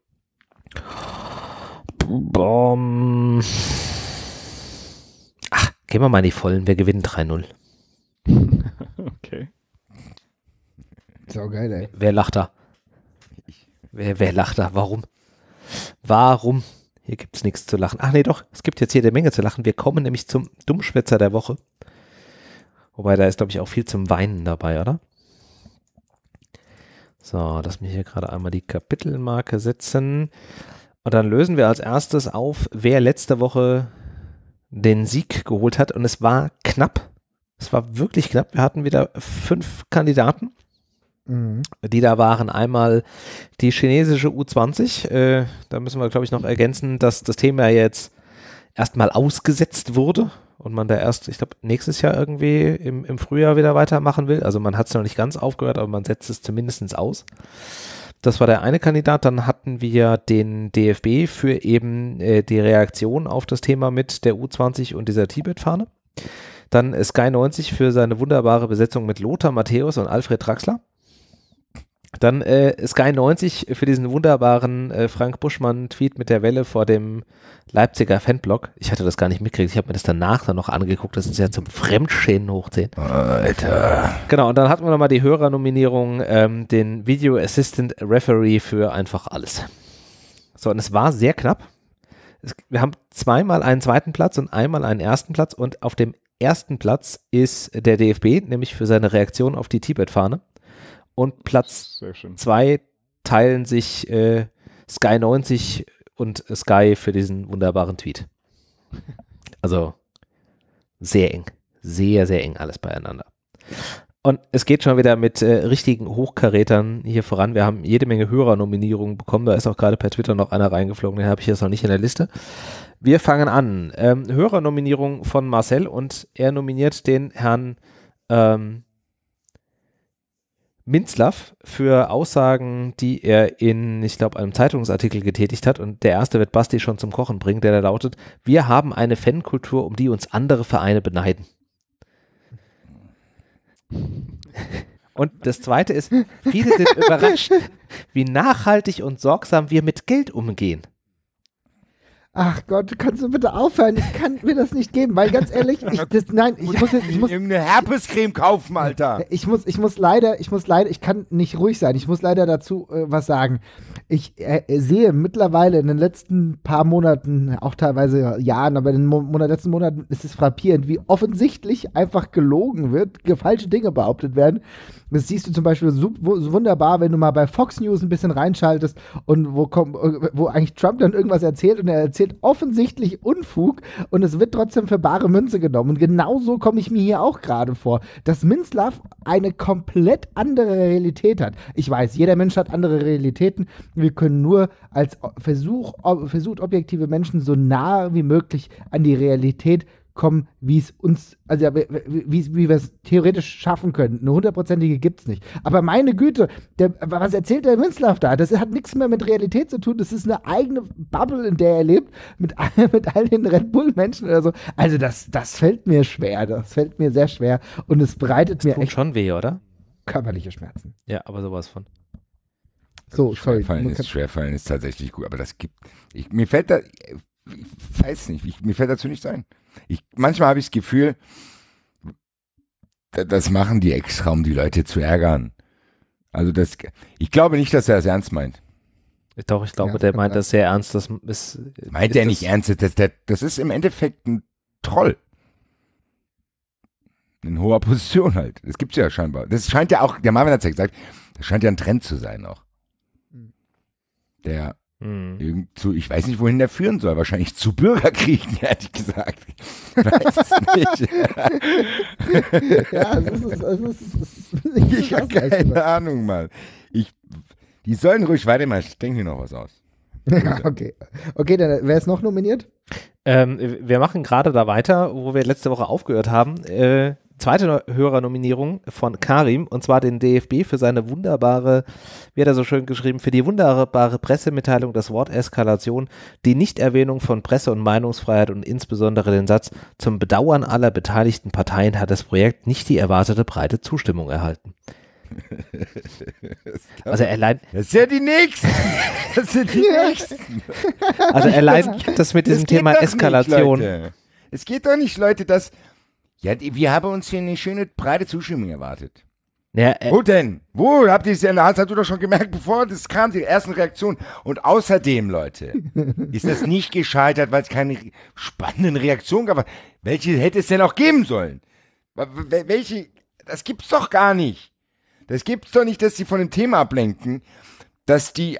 A: Ach, gehen wir mal in die Vollen. Wir gewinnen 3-0.
C: Okay.
B: So geil, ey.
A: Wer lacht da? Wer lacht da? Warum? Warum? Hier gibt es nichts zu lachen. Ach nee, doch, es gibt jetzt jede Menge zu lachen. Wir kommen nämlich zum Dummschwätzer der Woche. Wobei, da ist, glaube ich, auch viel zum Weinen dabei, oder? So, lass mich hier gerade einmal die Kapitelmarke setzen. Und dann lösen wir als erstes auf, wer letzte Woche den Sieg geholt hat. Und es war knapp. Es war wirklich knapp. Wir hatten wieder 5 Kandidaten, die da waren. Einmal die chinesische U20. Da müssen wir, glaube ich, noch ergänzen, dass das Thema jetzt erstmal ausgesetzt wurde und man da erst, ich glaube, nächstes Jahr irgendwie im Frühjahr wieder weitermachen will. Also man hat es noch nicht ganz aufgehört, aber man setzt es zumindest aus. Das war der eine Kandidat. Dann hatten wir den DFB für eben die Reaktion auf das Thema mit der U20 und dieser Tibet-Fahne. Dann Sky 90 für seine wunderbare Besetzung mit Lothar Matthäus und Alfred Draxler. Dann Sky 90 für diesen wunderbaren Frank Buschmann-Tweet mit der Welle vor dem Leipziger Fanblock. Ich hatte das gar nicht mitgekriegt. Ich habe mir das danach dann noch angeguckt. Das ist ja zum Fremdschämen hochziehen.
D: Alter.
A: Genau, und dann hatten wir nochmal die Hörernominierung, den Video Assistant Referee für einfach alles. So, und es war sehr knapp. Wir haben zweimal einen zweiten Platz und einmal einen ersten Platz. Und auf dem ersten Platz ist der DFB, nämlich für seine Reaktion auf die Tibet-Fahne. Und Platz 2 teilen sich Sky 90 und Sky für diesen wunderbaren Tweet. Also sehr eng. Sehr, sehr eng alles beieinander. Und es geht schon wieder mit richtigen Hochkarätern hier voran. Wir haben jede Menge Hörernominierungen bekommen. Da ist auch gerade per Twitter noch einer reingeflogen. Den habe ich jetzt noch nicht in der Liste. Wir fangen an. Hörernominierung von Marcel und er nominiert den Herrn Minzlaff für Aussagen, die er in, ich glaube, einem Zeitungsartikel getätigt hat. Und der erste wird Basti schon zum Kochen bringen, der da lautet: Wir haben eine Fankultur, um die uns andere Vereine beneiden. Und das zweite ist: Viele sind überrascht, wie nachhaltig und sorgsam wir mit Geld umgehen.
B: Ach Gott, kannst du bitte aufhören? Ich kann mir das nicht geben, weil ganz ehrlich, ich muss
D: irgendeine Herpescreme kaufen, Alter.
B: Ich muss leider, ich kann nicht ruhig sein. Ich muss leider dazu was sagen. Ich sehe mittlerweile in den letzten paar Monaten, auch teilweise Jahren, aber in den letzten Monaten ist es frappierend, wie offensichtlich einfach gelogen wird, falsche Dinge behauptet werden. Das siehst du zum Beispiel so wunderbar, wenn du mal bei Fox News ein bisschen reinschaltest und wo eigentlich Trump dann irgendwas erzählt und er erzählt offensichtlich Unfug und es wird trotzdem für bare Münze genommen. Und genauso komme ich mir hier auch gerade vor, dass Minzlaff eine komplett andere Realität hat. Ich weiß, jeder Mensch hat andere Realitäten. Wir können nur als versucht, objektive Menschen so nah wie möglich an die Realität kommen, wie es uns, also wie wir es theoretisch schaffen können. Eine 100%ige gibt es nicht. Aber meine Güte, was erzählt der Minzlaff da? Das hat nichts mehr mit Realität zu tun. Das ist eine eigene Bubble, in der er lebt, mit all den Red Bull-Menschen oder so. Also das fällt mir schwer. Das fällt mir sehr schwer. Und es bereitet mir
A: echt schon weh, oder?
B: Körperliche Schmerzen.
A: Ja, aber sowas von.
B: So, sorry.
D: Schwerfallen ist tatsächlich gut, aber mir fällt da, ich weiß nicht, mir fällt dazu nichts ein. Manchmal habe ich das Gefühl, das machen die extra, um die Leute zu ärgern. Also ich glaube nicht, dass er das ernst meint.
A: Doch, ich glaube, der meint das sehr ernst.
D: Meint er nicht ernst? Das ist im Endeffekt ein Troll. In hoher Position halt. Das gibt's ja scheinbar. Das scheint ja auch, der Marvin hat es ja gesagt, das scheint ja ein Trend zu sein auch. Der ich weiß nicht, wohin der führen soll. Wahrscheinlich zu Bürgerkriegen, ehrlich gesagt. Ich weiß es nicht.
B: Ja,
D: Ich habe keine Ahnung, Mann. Die sollen ruhig weitermachen. Ich denke mir noch was aus.
B: Okay, dann wer ist noch nominiert?
A: Wir machen gerade da weiter, wo wir letzte Woche aufgehört haben. Zweite Hörernominierung von Karim, und zwar den DFB für seine wunderbare, wie hat er so schön geschrieben, für die wunderbare Pressemitteilung, das Wort Eskalation, die Nichterwähnung von Presse- und Meinungsfreiheit und insbesondere den Satz, zum Bedauern aller beteiligten Parteien hat das Projekt nicht die erwartete breite Zustimmung erhalten. Also allein.
D: Das ist ja die Nächsten. Das sind die Nächsten.
A: Also allein das mit diesem Thema Eskalation.
D: Nicht, es geht doch nicht, Leute, dass. Ja, wir haben uns hier eine schöne breite Zustimmung erwartet.
A: Ja,
D: Wo denn? Wo habt ihr es denn? Hast du doch schon gemerkt, bevor das kam, die ersten Reaktionen. Und außerdem, Leute, ist das nicht gescheitert, weil es keine spannenden Reaktionen gab. Welche hätte es denn auch geben sollen? Welche? Das gibt's doch gar nicht. Das gibt's doch nicht, dass die von dem Thema ablenken, dass die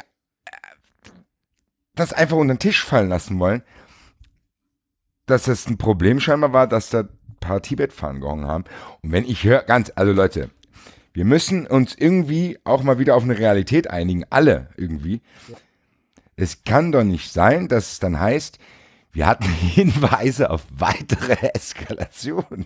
D: das einfach unter den Tisch fallen lassen wollen. Dass das ein Problem scheinbar war, dass da ein paar Tibet-Fahnen gehangen haben. Und wenn ich höre, also Leute, wir müssen uns irgendwie auch mal wieder auf eine Realität einigen, alle irgendwie. Ja. Es kann doch nicht sein, dass es dann heißt, wir hatten Hinweise auf weitere Eskalationen.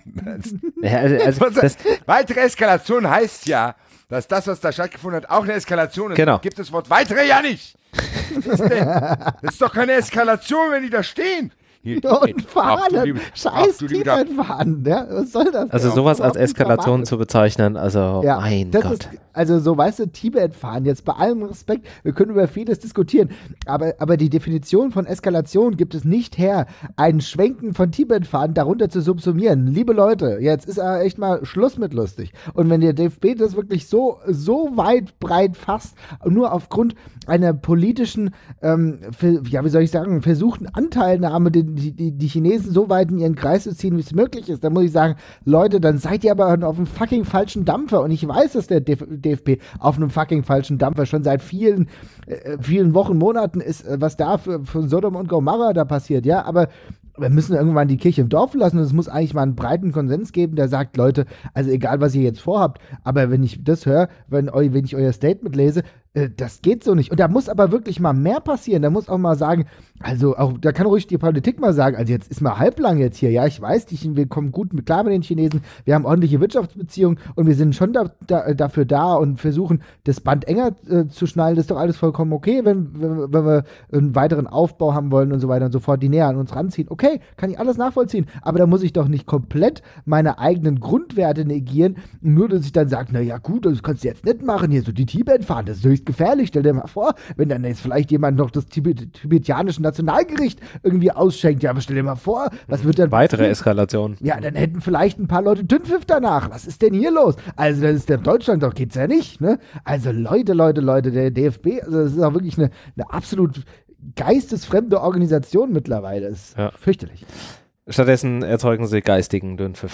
D: Weitere Eskalation heißt ja, dass das, was da stattgefunden hat, auch eine Eskalation ist.
A: Genau.
D: Gibt das Wort weitere ja nicht. Was ist denn? Das ist doch keine Eskalation, wenn die da stehen.
B: Und Fahnen, scheiß Tibet-Fahnen, ja, was soll das?
A: Also sowas als Eskalation zu bezeichnen, also
B: ja,
A: mein Gott.
B: Ist, also so, weißt du, Tibet-Fahnen, jetzt bei allem Respekt, wir können über vieles diskutieren, aber die Definition von Eskalation gibt es nicht her, einen Schwenken von Tibet-Fahnen darunter zu subsumieren. Liebe Leute, jetzt ist echt mal Schluss mit lustig. Und wenn der DFB das wirklich so weit breit fasst, nur aufgrund einer politischen, wie soll ich sagen, versuchten Anteilnahme, die Chinesen so weit in ihren Kreis zu ziehen, wie es möglich ist, dann muss ich sagen, Leute, dann seid ihr aber auf einem fucking falschen Dampfer. Und ich weiß, dass der DFB auf einem fucking falschen Dampfer schon seit vielen Wochen, Monaten ist, was da für Sodom und Gomorra da passiert, ja, aber wir müssen irgendwann die Kirche im Dorf lassen und es muss eigentlich mal einen breiten Konsens geben, der sagt, Leute, also egal, was ihr jetzt vorhabt, aber wenn ich das höre, wenn ich euer Statement lese, das geht so nicht. Und da muss aber wirklich mal mehr passieren. Da muss auch mal sagen, also auch, da kann ruhig die Politik mal sagen, also jetzt ist mal halblang jetzt hier, ja, ich weiß, wir kommen gut klar mit den Chinesen, wir haben ordentliche Wirtschaftsbeziehungen und wir sind schon dafür da und versuchen, das Band enger zu schnallen, das ist doch alles vollkommen okay, wenn wir einen weiteren Aufbau haben wollen und so weiter und so fort, die näher an uns ranziehen. Okay, kann ich alles nachvollziehen, aber da muss ich doch nicht komplett meine eigenen Grundwerte negieren, nur dass ich dann sage, naja gut, das kannst du jetzt nicht machen, hier so die Tibet fahren, das ist höchst gefährlich. Stell dir mal vor, wenn dann jetzt vielleicht jemand noch das tibetianische Nationalgericht irgendwie ausschenkt. Ja, aber stell dir mal vor, was wird dann
A: weitere Eskalation.
B: Ja, dann hätten vielleicht ein paar Leute Dünnpfiff danach. Was ist denn hier los? Also, das ist ja in Deutschland, doch geht's ja nicht, ne? Also, Leute, der DFB, also das ist auch wirklich eine absolut geistesfremde Organisation mittlerweile. Das ist fürchterlich.
A: Stattdessen erzeugen sie geistigen Dünnpfiff.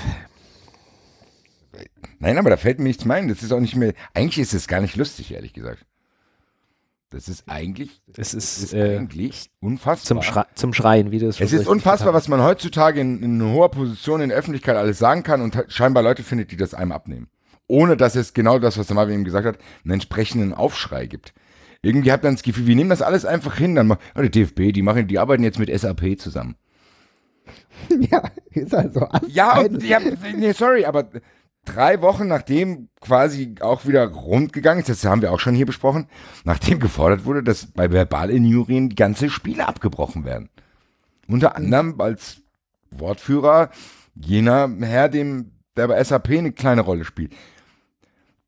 D: Nein, aber da fällt mir nichts mehr ein. Das ist auch nicht mehr. Eigentlich ist es gar nicht lustig, ehrlich gesagt. Das ist eigentlich.
A: Es ist
D: eigentlich unfassbar.
A: Zum Schreien, wie das.
D: Es ist unfassbar, was man heutzutage in hoher Position in der Öffentlichkeit alles sagen kann und scheinbar Leute findet, die das einem abnehmen. Ohne dass es genau das, was der Marvin eben gesagt hat, einen entsprechenden Aufschrei gibt. Irgendwie hat man das Gefühl, wir nehmen das alles einfach hin. Dann der DFB, die arbeiten jetzt mit SAP zusammen.
B: Ja, ist also.
D: Ja, sorry, aber 3 Wochen nachdem quasi auch wieder rund gegangen ist, das haben wir auch schon hier besprochen, nachdem gefordert wurde, dass bei Verbalinjurien die ganze Spiele abgebrochen werden. Unter anderem als Wortführer jener Herr, der bei SAP eine kleine Rolle spielt.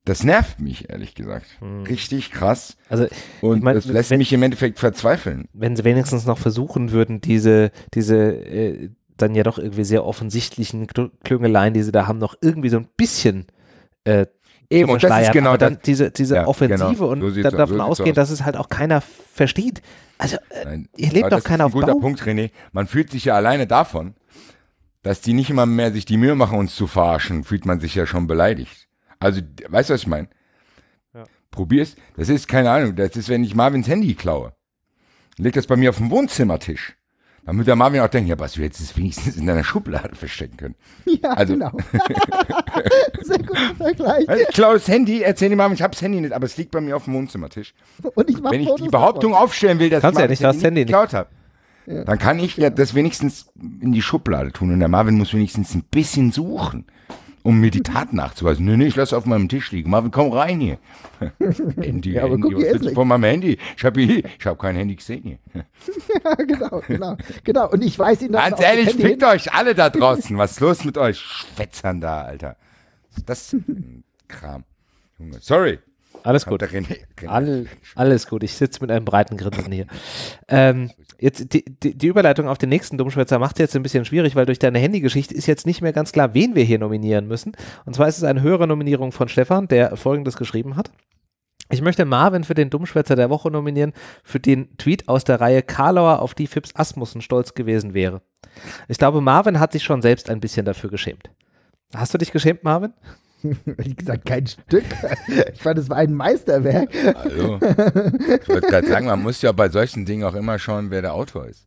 D: Das nervt mich, ehrlich gesagt. Richtig krass.
A: Also,
D: Und
A: ich mein,
D: das lässt mich im Endeffekt verzweifeln.
A: wenn sie wenigstens noch versuchen würden, diese dann ja doch irgendwie sehr offensichtlichen Klüngeleien, die sie da haben, noch irgendwie so ein bisschen
D: Eben, und das ist genau
A: aber dann
D: das.
A: diese
D: Ja,
A: Offensive
D: genau.
A: und
D: So sieht's
A: dann
D: aus,
A: davon
D: so sieht's
A: ausgehen,
D: aus.
A: dass es halt auch keiner versteht. Also,
D: Nein,
A: ihr lebt
D: aber
A: doch keiner
D: das
A: auf
D: ist ein guter
A: Bau.
D: Punkt, René. Man fühlt sich ja alleine davon, dass die nicht immer mehr sich die Mühe machen, uns zu verarschen, fühlt man sich ja schon beleidigt. Also, weißt du, was ich meine?
A: Ja.
D: Probier's. Das ist, keine Ahnung, das ist, wenn ich Marvins Handy klaue. Leg das bei mir auf dem Wohnzimmertisch. Damit der Marvin auch denkt, ja, was du jetzt es wenigstens in deiner Schublade verstecken können.
B: Ja,
D: Also-
B: genau. Sehr guter Vergleich.
D: Ich klaue das Handy, erzähl dem Marvin, ich habe das Handy nicht, aber es liegt bei mir auf dem Wohnzimmertisch.
B: Und ich mache
D: Wenn ich die Behauptung aufstellen will, dass
A: Kannst
D: ich
A: ja nicht, du hast das Handy nicht.
D: geklaut habe, dann kann ich ja das wenigstens in die Schublade tun. Und der Marvin muss wenigstens ein bisschen suchen, um mir die Tat nachzuweisen. Nee, ich lasse auf meinem Tisch liegen. Marvin, komm rein hier. Handy,
B: Ja, aber
D: Handy,
B: guck,
D: was
B: hier
D: willst
B: ist
D: du von meinem Handy? Ich hab kein Handy gesehen hier.
B: Ja, genau. Und ich weiß ihn dann
D: Ganz
B: auf das
D: ehrlich,
B: Handy
D: fickt euch alle da draußen. Was ist los mit euch Schwätzern da, Alter? Das ist ein Kram. Junge, sorry.
A: Alles gut.
D: Der René.
A: Alles gut, ich sitze mit einem breiten Grinsen hier. Jetzt die Überleitung auf den nächsten Dummschwätzer macht es jetzt ein bisschen schwierig, weil durch deine Handygeschichte ist jetzt nicht mehr ganz klar, wen wir hier nominieren müssen. Und zwar ist es eine höhere Nominierung von Stefan, der Folgendes geschrieben hat. Ich möchte Marvin für den Dummschwätzer der Woche nominieren, für den Tweet aus der Reihe Karlauer, auf die Fips Asmussen stolz gewesen wäre. Ich glaube, Marvin hat sich schon selbst ein bisschen dafür geschämt. Hast du dich geschämt, Marvin?
B: Wie gesagt, kein Stück. Ich fand, es war ein Meisterwerk.
D: Also, ich wollte gerade sagen, man muss ja bei solchen Dingen auch immer schauen, wer der Autor ist.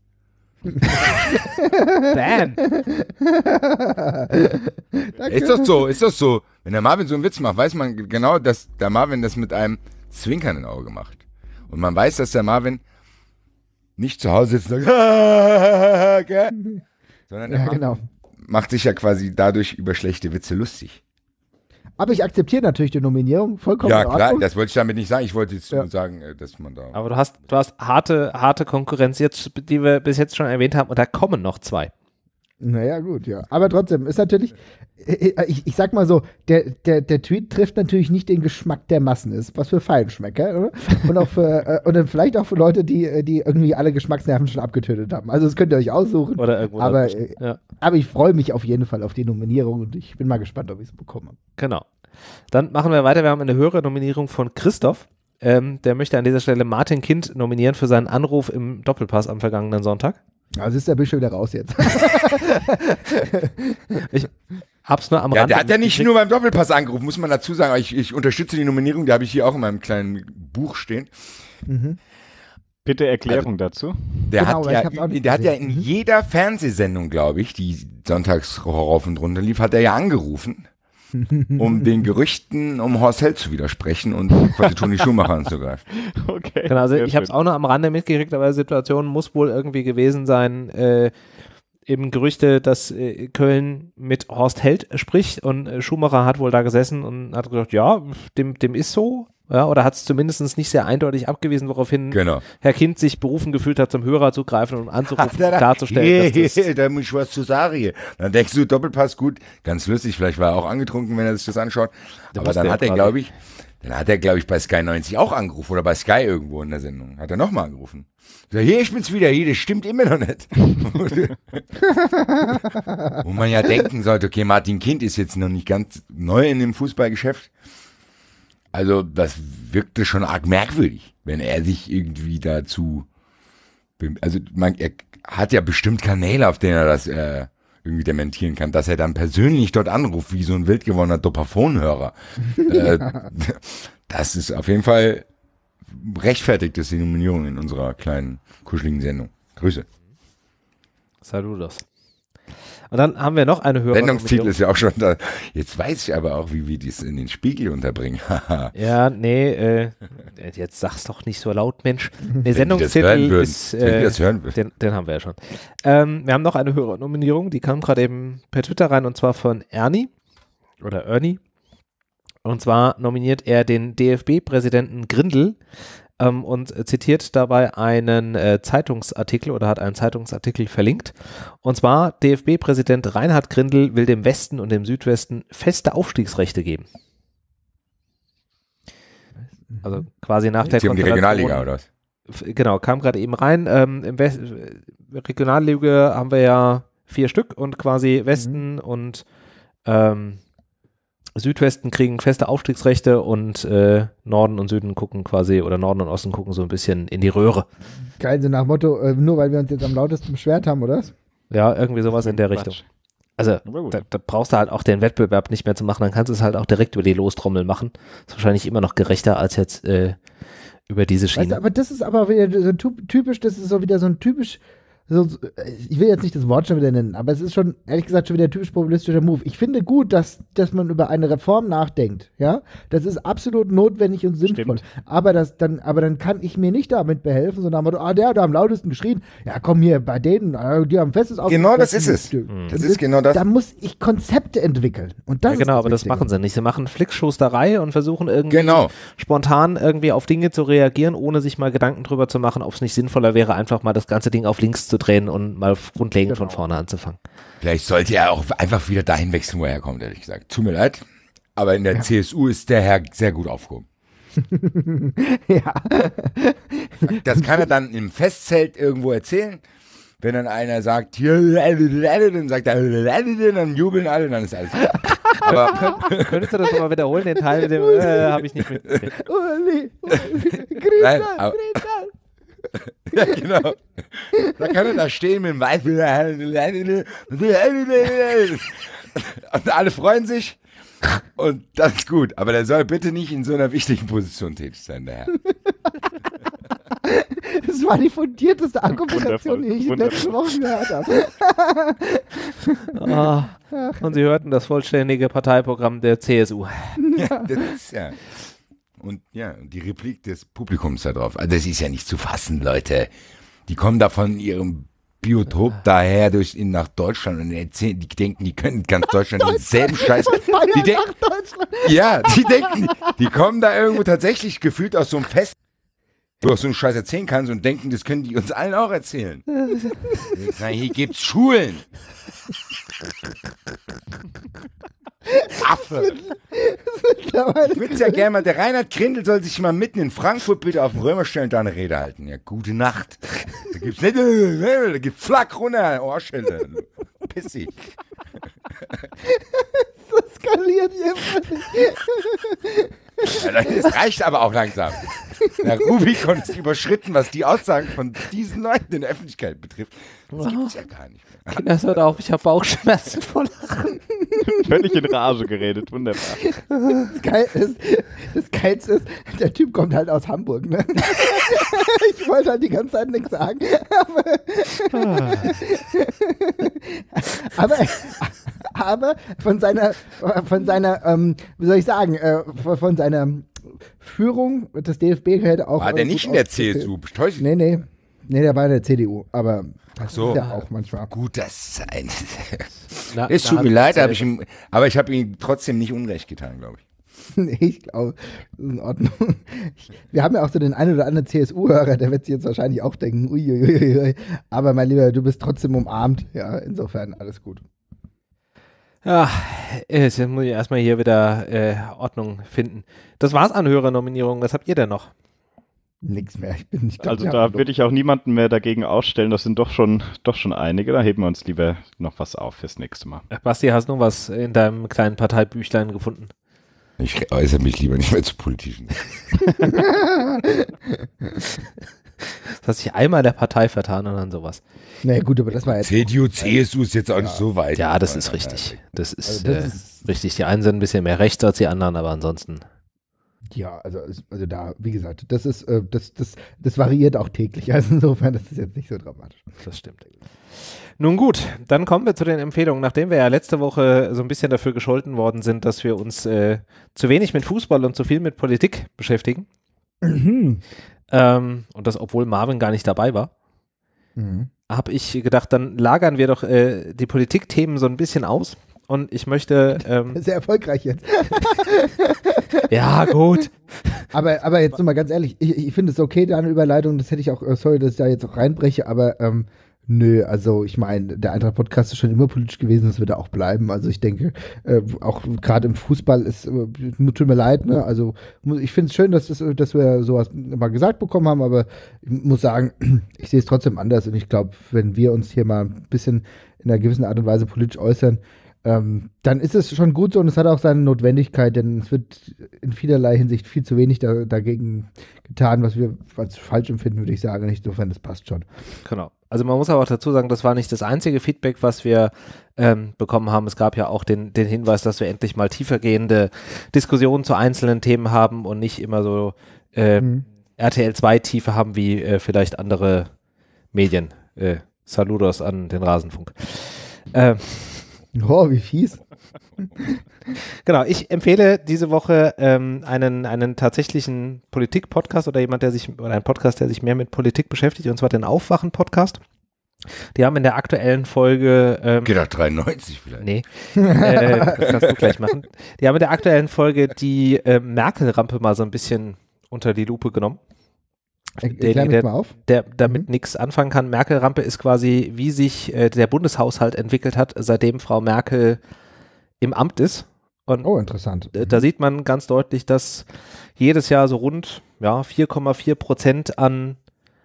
A: Bam!
D: Ist doch so. Wenn der Marvin so einen Witz macht, weiß man genau, dass der Marvin das mit einem Zwinkern im Auge macht. Und man weiß, dass der Marvin nicht zu Hause sitzt und sagt, gell? Sondern der
B: Ja,
D: Marvin
B: genau.
D: macht sich ja quasi dadurch über schlechte Witze lustig.
B: Aber ich akzeptiere natürlich die Nominierung. Vollkommen
D: Ja,
B: in
D: klar,
B: Ordnung.
D: das wollte ich damit nicht sagen. Ich wollte jetzt
B: Ja.
D: nur sagen, dass man da...
A: Aber du hast harte Konkurrenz jetzt, die wir bis jetzt schon erwähnt haben, und da kommen noch zwei.
B: Naja, gut, ja. Aber trotzdem ist natürlich, ich sag mal so, der Tweet trifft natürlich nicht den Geschmack der Massen. Ist was für Feinschmecker, oder? Und auch für, und dann vielleicht auch für Leute, die irgendwie alle Geschmacksnerven schon abgetötet haben. Also das könnt ihr euch aussuchen.
A: Oder irgendwo
B: Aber,
A: dazwischen. Ja,
B: aber ich freue mich auf jeden Fall auf die Nominierung und ich bin mal gespannt, ob ich es bekomme.
A: genau. Dann machen wir weiter. Wir haben eine höhere Nominierung von Christoph. Der möchte an dieser Stelle Martin Kind nominieren für seinen Anruf im Doppelpass am vergangenen Sonntag.
B: Also ist der Bild schon wieder raus jetzt.
A: Ich hab's nur am
D: Ja,
A: Rande
D: der hat ja nicht
A: mitgekriegt.
D: nur beim Doppelpass angerufen, muss man dazu sagen. Ich unterstütze die Nominierung, die habe ich hier auch in meinem kleinen Buch stehen.
C: Bitte Erklärung dazu.
D: Der
B: Genau,
D: hat
B: ich hab's auch nicht
D: ja
B: gesehen.
D: in jeder Fernsehsendung, glaube ich, die sonntags rauf und runter lief, hat er ja angerufen, um den Gerüchten um Horst Held zu widersprechen und quasi Toni Schumacher anzugreifen.
C: Okay.
A: Genau, also
C: sehr
A: ich habe es
C: schön.
A: auch nur am Rande mitgekriegt, aber die Situation muss wohl irgendwie gewesen sein, eben Gerüchte, dass Köln mit Horst Held spricht und Schumacher hat wohl da gesessen und hat gesagt, ja, dem ist so, ja, oder hat es zumindest nicht sehr eindeutig abgewiesen, woraufhin
D: Genau.
A: Herr Kind sich berufen gefühlt hat, zum Hörer zu greifen und anzurufen, um klarzustellen, dass das
D: da muss ich was zu sagen hier. Dann denkst du, Doppelpass, gut, ganz lustig, vielleicht war er auch angetrunken, wenn er sich das anschaut. Aber
A: musste
D: dann
A: ja
D: hat er,
A: quasi.
D: glaube ich, bei Sky 90 auch angerufen oder bei Sky irgendwo in der Sendung. Hat er nochmal angerufen. So, hier, ich bin's wieder, hier, das stimmt immer noch nicht. Wo man ja denken sollte, okay, Martin Kind ist jetzt noch nicht ganz neu in dem Fußballgeschäft. Also, das wirkte schon arg merkwürdig, wenn er sich irgendwie dazu, also, er hat ja bestimmt Kanäle, auf denen er das irgendwie dementieren kann, dass er dann persönlich dort anruft, wie so ein wild gewordener Dopperphonhörer. Das ist auf jeden Fall rechtfertigt, das die Nominierung in unserer kleinen, kuscheligen Sendung. Grüße.
A: Saludos. Und dann haben wir noch eine höhere
D: Sendungstitel
A: Nominierung.
D: ist ja auch schon da. Jetzt weiß ich aber auch, wie wir dies in den Spiegel unterbringen.
A: Ja, nee, jetzt sag's doch nicht so laut, Mensch. Nee,
D: Wenn die das
A: Sendungstitel
D: hören würden.
A: ist,
D: Wenn die das hören würden.
A: den haben wir ja schon. Wir haben noch eine höhere Nominierung, die kam gerade eben per Twitter rein und zwar von Ernie oder Ernie. Und zwar nominiert er den DFB-Präsidenten Grindel und zitiert dabei einen Zeitungsartikel oder hat einen Zeitungsartikel verlinkt. Und zwar DFB-Präsident Reinhard Grindel will dem Westen und dem Südwesten feste Aufstiegsrechte geben. Also quasi nach der
D: Jetzt um die Regionalliga oder was?
A: Genau, kam gerade eben rein. Regionalliga haben wir ja 4 Stück und quasi Westen und Südwesten kriegen feste Aufstiegsrechte und Norden und Süden gucken quasi, oder Norden und Osten gucken so ein bisschen in die Röhre.
B: Geil, so nach Motto, nur weil wir uns jetzt am lautesten beschwert haben, oder?
A: Ja, irgendwie sowas in der Richtung. Also da brauchst du halt auch den Wettbewerb nicht mehr zu machen, dann kannst du es halt auch direkt über die Lostrommel machen. Ist wahrscheinlich immer noch gerechter als jetzt über diese Schiene.
B: Weißt du, aber das ist aber wieder so typisch, das ist so wieder so ein typisch, ich will jetzt nicht das Wort schon wieder nennen, aber es ist schon, ehrlich gesagt, schon wieder ein typisch populistischer Move. Ich finde gut, dass man über eine Reform nachdenkt, ja. Das ist absolut notwendig und sinnvoll. Aber dann kann ich mir nicht damit behelfen, sondern der hat am lautesten geschrien, ja komm hier, bei denen, die haben festes Aufstiegsrecht.
D: Genau das ist es. Das ist genau das.
B: Da muss ich Konzepte entwickeln. Und das
A: ja, genau,
B: ist
A: aber das machen sie nicht. Sie machen Flickschusterei und versuchen irgendwie spontan irgendwie auf Dinge zu reagieren, ohne sich mal Gedanken drüber zu machen, ob es nicht sinnvoller wäre, einfach mal das ganze Ding auf links zu drehen und mal grundlegend von vorne anzufangen.
D: Vielleicht sollte er auch einfach wieder dahin wechseln, wo er herkommt, ehrlich gesagt. Tut mir leid, aber in der CSU ist der Herr sehr gut aufgehoben.
B: Ja.
D: Das kann er dann im Festzelt irgendwo erzählen. Wenn dann einer sagt, dann sagt er, dann jubeln alle, dann ist alles gut. Aber
A: könntest du das nochmal wiederholen, den Teil mit dem, habe ich nicht mitgekriegt.
D: Nein, aber ja, genau. Da kann er da stehen mit dem Weißen und alle freuen sich und das ist gut. Aber der soll bitte nicht in so einer wichtigen Position tätig sein, der Herr.
B: Das war die fundierteste Argumentation, die ich in den letzten Wochen gehört habe.
A: Und Sie hörten das vollständige Parteiprogramm der CSU.
D: Ja, das ist ja. Und die Replik des Publikums da drauf. Also das ist ja nicht zu fassen, Leute. Die kommen da von ihrem Biotop daher nach Deutschland und erzählen, die denken, die können ganz Deutschland denselben Scheiß. Die denken, die kommen da irgendwo tatsächlich gefühlt aus so einem Fest, wo du so einen Scheiß erzählen kannst und denken, das können die uns allen auch erzählen. Hier gibt's Schulen. Affe. Ich würde ja gerne mal, der Reinhard Grindel soll sich mal mitten in Frankfurt bitte auf den Römer stellen und da eine Rede halten. Ja, gute Nacht. Da gibt's nicht, da gibt's Flack runter, Ohrschilder. Pissig.
B: Das skaliert hier.
D: Ja, das reicht aber auch langsam. Der Rubikon ist überschritten, was die Aussagen von diesen Leuten in der Öffentlichkeit betrifft. Das gibt's ja gar nicht mehr.
A: Das hört auf, ich habe Bauchschmerzen vor Lachen.
C: Völlig in Rage geredet, wunderbar.
B: Das Geilste ist, der Typ kommt halt aus Hamburg, ne? Ich wollte halt die ganze Zeit nichts sagen. Aber von seiner, wie soll ich sagen, von seiner Führung des DFB hätte auch.
D: War der nicht in der CSU?
B: Nee, der war in der CDU, aber das
D: so.
B: ist ja auch manchmal.
D: Gut, das ist ein. Es tut mir leid, aber ich habe ihm trotzdem nicht Unrecht getan, glaube ich.
B: Nee, ich glaube, das ist in Ordnung. Wir haben ja auch so den einen oder anderen CSU-Hörer, der wird sich jetzt wahrscheinlich auch denken, uiuiui. Aber mein Lieber, du bist trotzdem umarmt. Ja, insofern alles gut.
A: Ja, jetzt muss ich erstmal hier wieder Ordnung finden. Das war's an Hörernominierungen. Was habt ihr denn noch?
B: Nix mehr.
C: Also da würde ich auch niemanden mehr dagegen ausstellen. Das sind doch schon einige. Da heben wir uns lieber noch was auf fürs nächste Mal.
A: Basti, hast du noch was in deinem kleinen Parteibüchlein gefunden?
D: Ich äußere mich lieber nicht mehr zu politischen.
A: Das hat sich einmal der Partei vertan und dann sowas.
B: Na gut, aber das war jetzt.
D: CDU, CSU ist jetzt auch nicht so weit.
A: Ja, das ist richtig. Das ist richtig. Die einen sind ein bisschen mehr rechts als die anderen, aber ansonsten.
B: Ja, also da, wie gesagt, das ist, das variiert auch täglich. Also insofern, das ist jetzt nicht so dramatisch.
A: Das stimmt. Nun gut, dann kommen wir zu den Empfehlungen. Nachdem wir ja letzte Woche so ein bisschen dafür gescholten worden sind, dass wir uns zu wenig mit Fußball und zu viel mit Politik beschäftigen. Und das, obwohl Marvin gar nicht dabei war, habe ich gedacht, dann lagern wir doch die Politikthemen so ein bisschen aus. Und ich möchte.
B: Sehr erfolgreich jetzt.
A: Ja, gut.
B: Aber jetzt nochmal ganz ehrlich, ich finde es okay, deine Überleitung, das hätte ich auch, sorry, dass ich da jetzt auch reinbreche, aber Nö, also ich meine, der Eintracht-Podcast ist schon immer politisch gewesen, das wird er auch bleiben. Also ich denke, auch gerade im Fußball ist, tut mir leid, ne? Also ich finde es schön, dass wir sowas mal gesagt bekommen haben, aber ich muss sagen, ich sehe es trotzdem anders und ich glaube, wenn wir uns hier mal ein bisschen in einer gewissen Art und Weise politisch äußern, dann ist es schon gut so und es hat auch seine Notwendigkeit, denn es wird in vielerlei Hinsicht viel zu wenig dagegen getan, was wir als falsch empfinden, würde ich sagen. Insofern, das passt schon.
A: Genau. Also man muss aber auch dazu sagen, das war nicht das einzige Feedback, was wir bekommen haben. Es gab ja auch den Hinweis, dass wir endlich mal tiefergehende Diskussionen zu einzelnen Themen haben und nicht immer so RTL 2 Tiefe haben wie vielleicht andere Medien. Saludos an den Rasenfunk.
B: Oh, wie fies.
A: Genau, ich empfehle diese Woche einen tatsächlichen Politik-Podcast oder einen Podcast, der sich mehr mit Politik beschäftigt, und zwar den Aufwachen-Podcast. Die haben in der aktuellen Folge
D: Geht doch 93 vielleicht.
A: Nee, das kannst du gleich machen. Die haben in der aktuellen Folge die Merkel-Rampe mal so ein bisschen unter die Lupe genommen.
B: Erklär mich mal auf.
A: Der damit nichts anfangen kann. Merkel-Rampe ist quasi, wie sich der Bundeshaushalt entwickelt hat, seitdem Frau Merkel im Amt ist. Und
B: interessant.
A: Da sieht man ganz deutlich, dass jedes Jahr so rund 4,4% an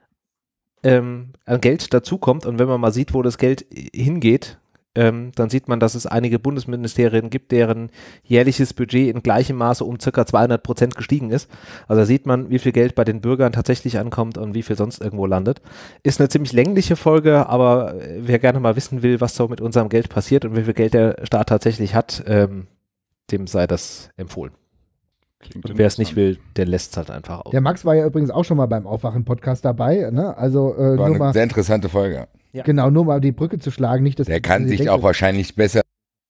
A: Geld dazukommt. Und wenn man mal sieht, wo das Geld hingeht, dann sieht man, dass es einige Bundesministerien gibt, deren jährliches Budget in gleichem Maße um ca. 200% gestiegen ist. Also da sieht man, wie viel Geld bei den Bürgern tatsächlich ankommt und wie viel sonst irgendwo landet. Ist eine ziemlich längliche Folge, aber wer gerne mal wissen will, was so mit unserem Geld passiert und wie viel Geld der Staat tatsächlich hat, dem sei das empfohlen. Und wer es nicht will, der lässt es halt einfach aus.
B: Der Max war ja übrigens auch schon mal beim Aufwachen-Podcast dabei. Ne? Also
D: War
B: nur
D: eine
B: mal,
D: sehr interessante Folge.
A: Ja.
B: genau, nur mal die Brücke zu schlagen. Nicht, dass
D: Der kann sich auch wahrscheinlich besser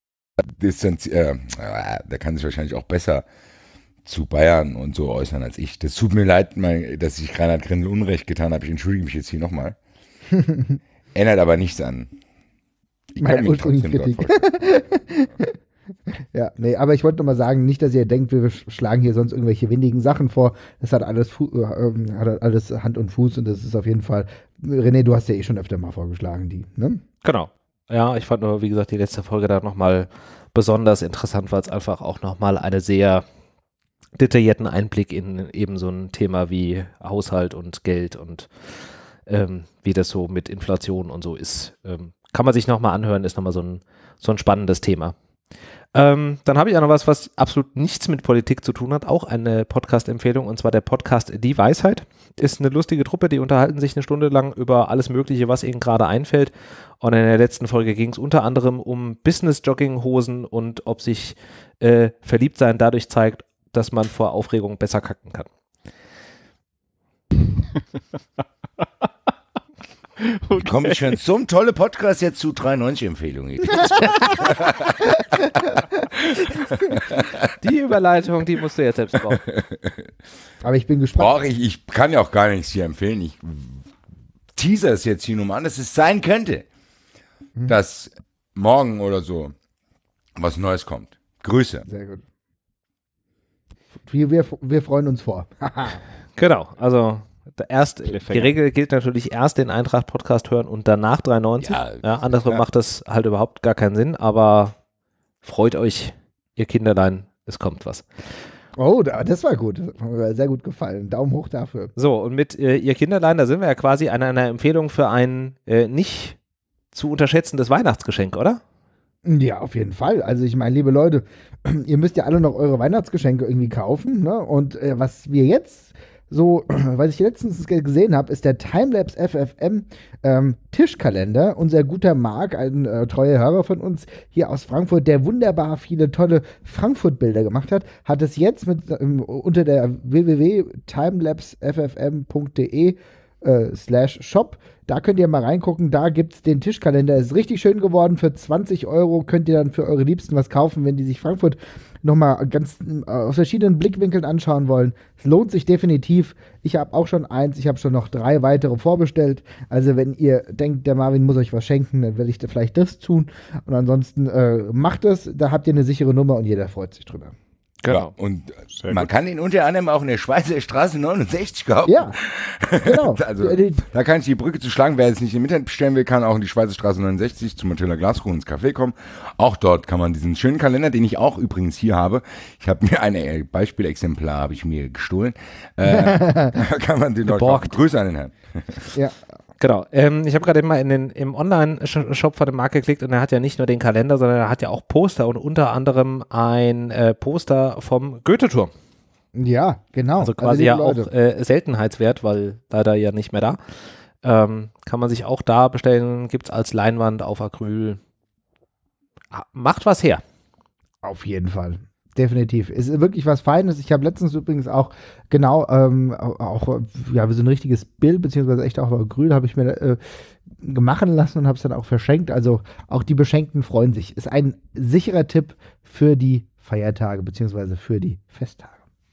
D: der kann sich wahrscheinlich auch besser zu Bayern und so äußern als ich. Das tut mir leid, dass ich Reinhard Grindel Unrecht getan habe. Ich entschuldige mich jetzt hier nochmal. Ändert aber nichts an. Ich kann
B: meine
D: mich trotzdem dort
B: Kritik.
D: vorstellen.
B: Ja, nee, aber ich wollte nur mal sagen, nicht, dass ihr denkt, wir schlagen hier sonst irgendwelche windigen Sachen vor. Das hat alles, hat alles Hand und Fuß und das ist auf jeden Fall, René, du hast ja eh schon öfter mal vorgeschlagen, die, ne?
A: Genau. Ja, ich fand nur, wie gesagt, die letzte Folge da nochmal besonders interessant, weil es einfach auch nochmal einen sehr detaillierten Einblick in eben so ein Thema wie Haushalt und Geld und wie das so mit Inflation und so ist. Kann man sich nochmal anhören, ist nochmal so ein spannendes Thema. Dann habe ich auch noch was absolut nichts mit Politik zu tun hat, auch eine Podcast-Empfehlung, und zwar der Podcast Die Weisheit. Ist eine lustige Truppe, die unterhalten sich eine Stunde lang über alles Mögliche, was ihnen gerade einfällt. Und in der letzten Folge ging es unter anderem um Business-Jogginghosen und ob sich Verliebtsein dadurch zeigt, dass man vor Aufregung besser kacken kann.
D: Okay. Komme ich schon zum tolle Podcast jetzt zu 93-Empfehlungen.
A: Die Überleitung, die musst du jetzt selbst bauen.
B: Aber ich bin gespannt.
D: Ich kann ja auch gar nichts hier empfehlen. Ich teaser es jetzt hier nur mal an, dass es sein könnte, dass morgen oder so was Neues kommt. Grüße.
B: Sehr gut. Wir freuen uns vor.
A: Genau, also die Regel gilt natürlich, erst den Eintracht-Podcast hören und danach 93. Ja, andersrum macht das halt überhaupt gar keinen Sinn, aber freut euch, ihr Kinderlein, es kommt was.
B: Oh, das war gut. Das hat mir sehr gut gefallen. Daumen hoch dafür.
A: So, und mit ihr Kinderlein, da sind wir ja quasi an einer Empfehlung für ein nicht zu unterschätzendes Weihnachtsgeschenk, oder?
B: Ja, auf jeden Fall. Also ich meine, liebe Leute, ihr müsst ja alle noch eure Weihnachtsgeschenke irgendwie kaufen, ne? Und was wir jetzt so, was ich letztens gesehen habe, ist der Timelapse FFM Tischkalender. Unser guter Marc, ein treuer Hörer von uns hier aus Frankfurt, der wunderbar viele tolle Frankfurt-Bilder gemacht hat, hat es jetzt unter der www.timelapseffm.de /shop. Da könnt ihr mal reingucken, da gibt es den Tischkalender. Ist richtig schön geworden. Für 20 € könnt ihr dann für eure Liebsten was kaufen, wenn die sich Frankfurt nochmal ganz aus verschiedenen Blickwinkeln anschauen wollen. Es lohnt sich definitiv. Ich habe auch schon eins, ich habe schon noch 3 weitere vorbestellt. Also wenn ihr denkt, der Marvin muss euch was schenken, dann will ich vielleicht das tun. Und ansonsten macht es, da habt ihr eine sichere Nummer und jeder freut sich drüber.
A: Genau.
D: Ja, und
C: Sehr
D: man
C: gut.
D: kann ihn unter anderem auch in der Schweizer Straße 69 kaufen.
B: Ja, genau.
D: Also, da kann ich die Brücke zu schlagen. Wer es nicht im Internet bestellen will, kann auch in die Schweizer Straße 69 zum Montella Glaskuchen ins Café kommen. Auch dort kann man diesen schönen Kalender, den ich auch übrigens hier habe. Ich habe mir ein Beispielexemplar habe ich mir gestohlen. Kann man den dort kaufen. Grüße an den Herrn.
B: Ja.
A: Genau. Ich habe gerade mal im Online-Shop von dem Markt geklickt und er hat ja nicht nur den Kalender, sondern er hat ja auch Poster und unter anderem ein Poster vom Goethe-Turm.
B: Ja, genau.
A: Also quasi
B: liebe
A: ja
B: Leute,
A: auch Seltenheitswert, weil leider ja nicht mehr da. Kann man sich auch da bestellen, gibt es als Leinwand auf Acryl. Macht was her.
B: auf jeden Fall. Definitiv. Ist wirklich was Feines. Ich habe letztens übrigens auch genau auch ja, wie so ein richtiges Bild, beziehungsweise echt auch Acryl, habe ich mir machen lassen und habe es dann auch verschenkt. Also auch die Beschenkten freuen sich. Ist ein sicherer Tipp für die Feiertage, beziehungsweise für die Festtage.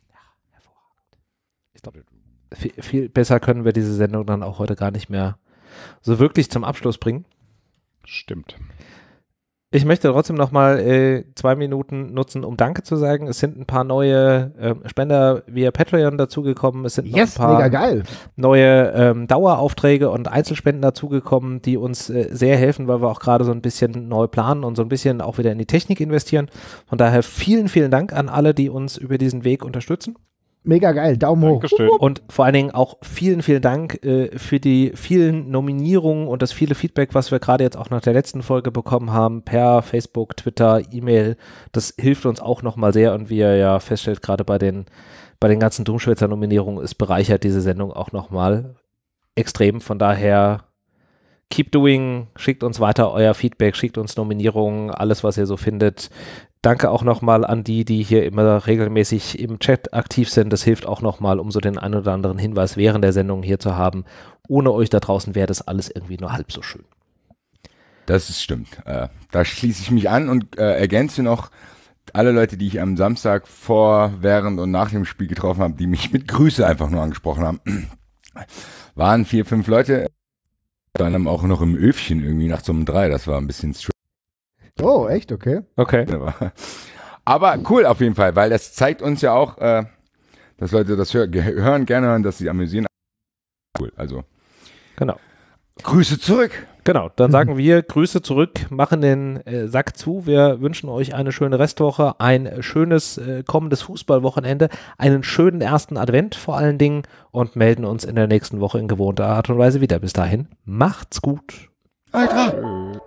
A: Ich glaube, viel besser können wir diese Sendung dann auch heute gar nicht mehr so wirklich zum Abschluss bringen.
C: Stimmt.
A: Ich möchte trotzdem nochmal 2 Minuten nutzen, um Danke zu sagen. Es sind ein paar neue Spender via Patreon dazugekommen. Es sind noch ein paar
B: mega geil.
A: neue Daueraufträge und Einzelspenden dazugekommen, die uns sehr helfen, weil wir auch gerade so ein bisschen neu planen und so ein bisschen auch wieder in die Technik investieren. Von daher vielen, vielen Dank an alle, die uns über diesen Weg unterstützen.
B: Mega geil. Daumen hoch.
C: Dankeschön.
A: Und vor allen Dingen auch vielen, vielen Dank für die vielen Nominierungen und das viele Feedback, was wir gerade jetzt auch nach der letzten Folge bekommen haben, per Facebook, Twitter, E-Mail. Das hilft uns auch nochmal sehr und wie ihr ja feststellt, gerade bei den ganzen Dummschwätzer-Nominierungen ist bereichert diese Sendung auch nochmal extrem. Von daher keep doing, schickt uns weiter euer Feedback, schickt uns Nominierungen, alles, was ihr so findet. Danke auch nochmal an die hier immer regelmäßig im Chat aktiv sind. Das hilft auch nochmal, um so den einen oder anderen Hinweis während der Sendung hier zu haben. Ohne euch da draußen wäre das alles irgendwie nur halb so schön.
D: Das ist stimmt. Da schließe ich mich an und ergänze noch alle Leute, die ich am Samstag vor, während und nach dem Spiel getroffen habe, die mich mit Grüße einfach nur angesprochen haben. Waren 4, 5 Leute. Dann auch noch im Öfchen irgendwie nachts um 3. Das war ein bisschen strange.
B: Oh, echt? Okay.
A: Okay.
D: Aber cool auf jeden Fall, weil das zeigt uns ja auch, dass Leute das gerne hören, dass sie amüsieren. Cool, also.
A: Genau.
D: Grüße zurück.
A: Genau, dann sagen wir Grüße zurück, machen den Sack zu. Wir wünschen euch eine schöne Restwoche, ein schönes kommendes Fußballwochenende, einen schönen ersten Advent vor allen Dingen und melden uns in der nächsten Woche in gewohnter Art und Weise wieder. Bis dahin, macht's gut.
D: Alter.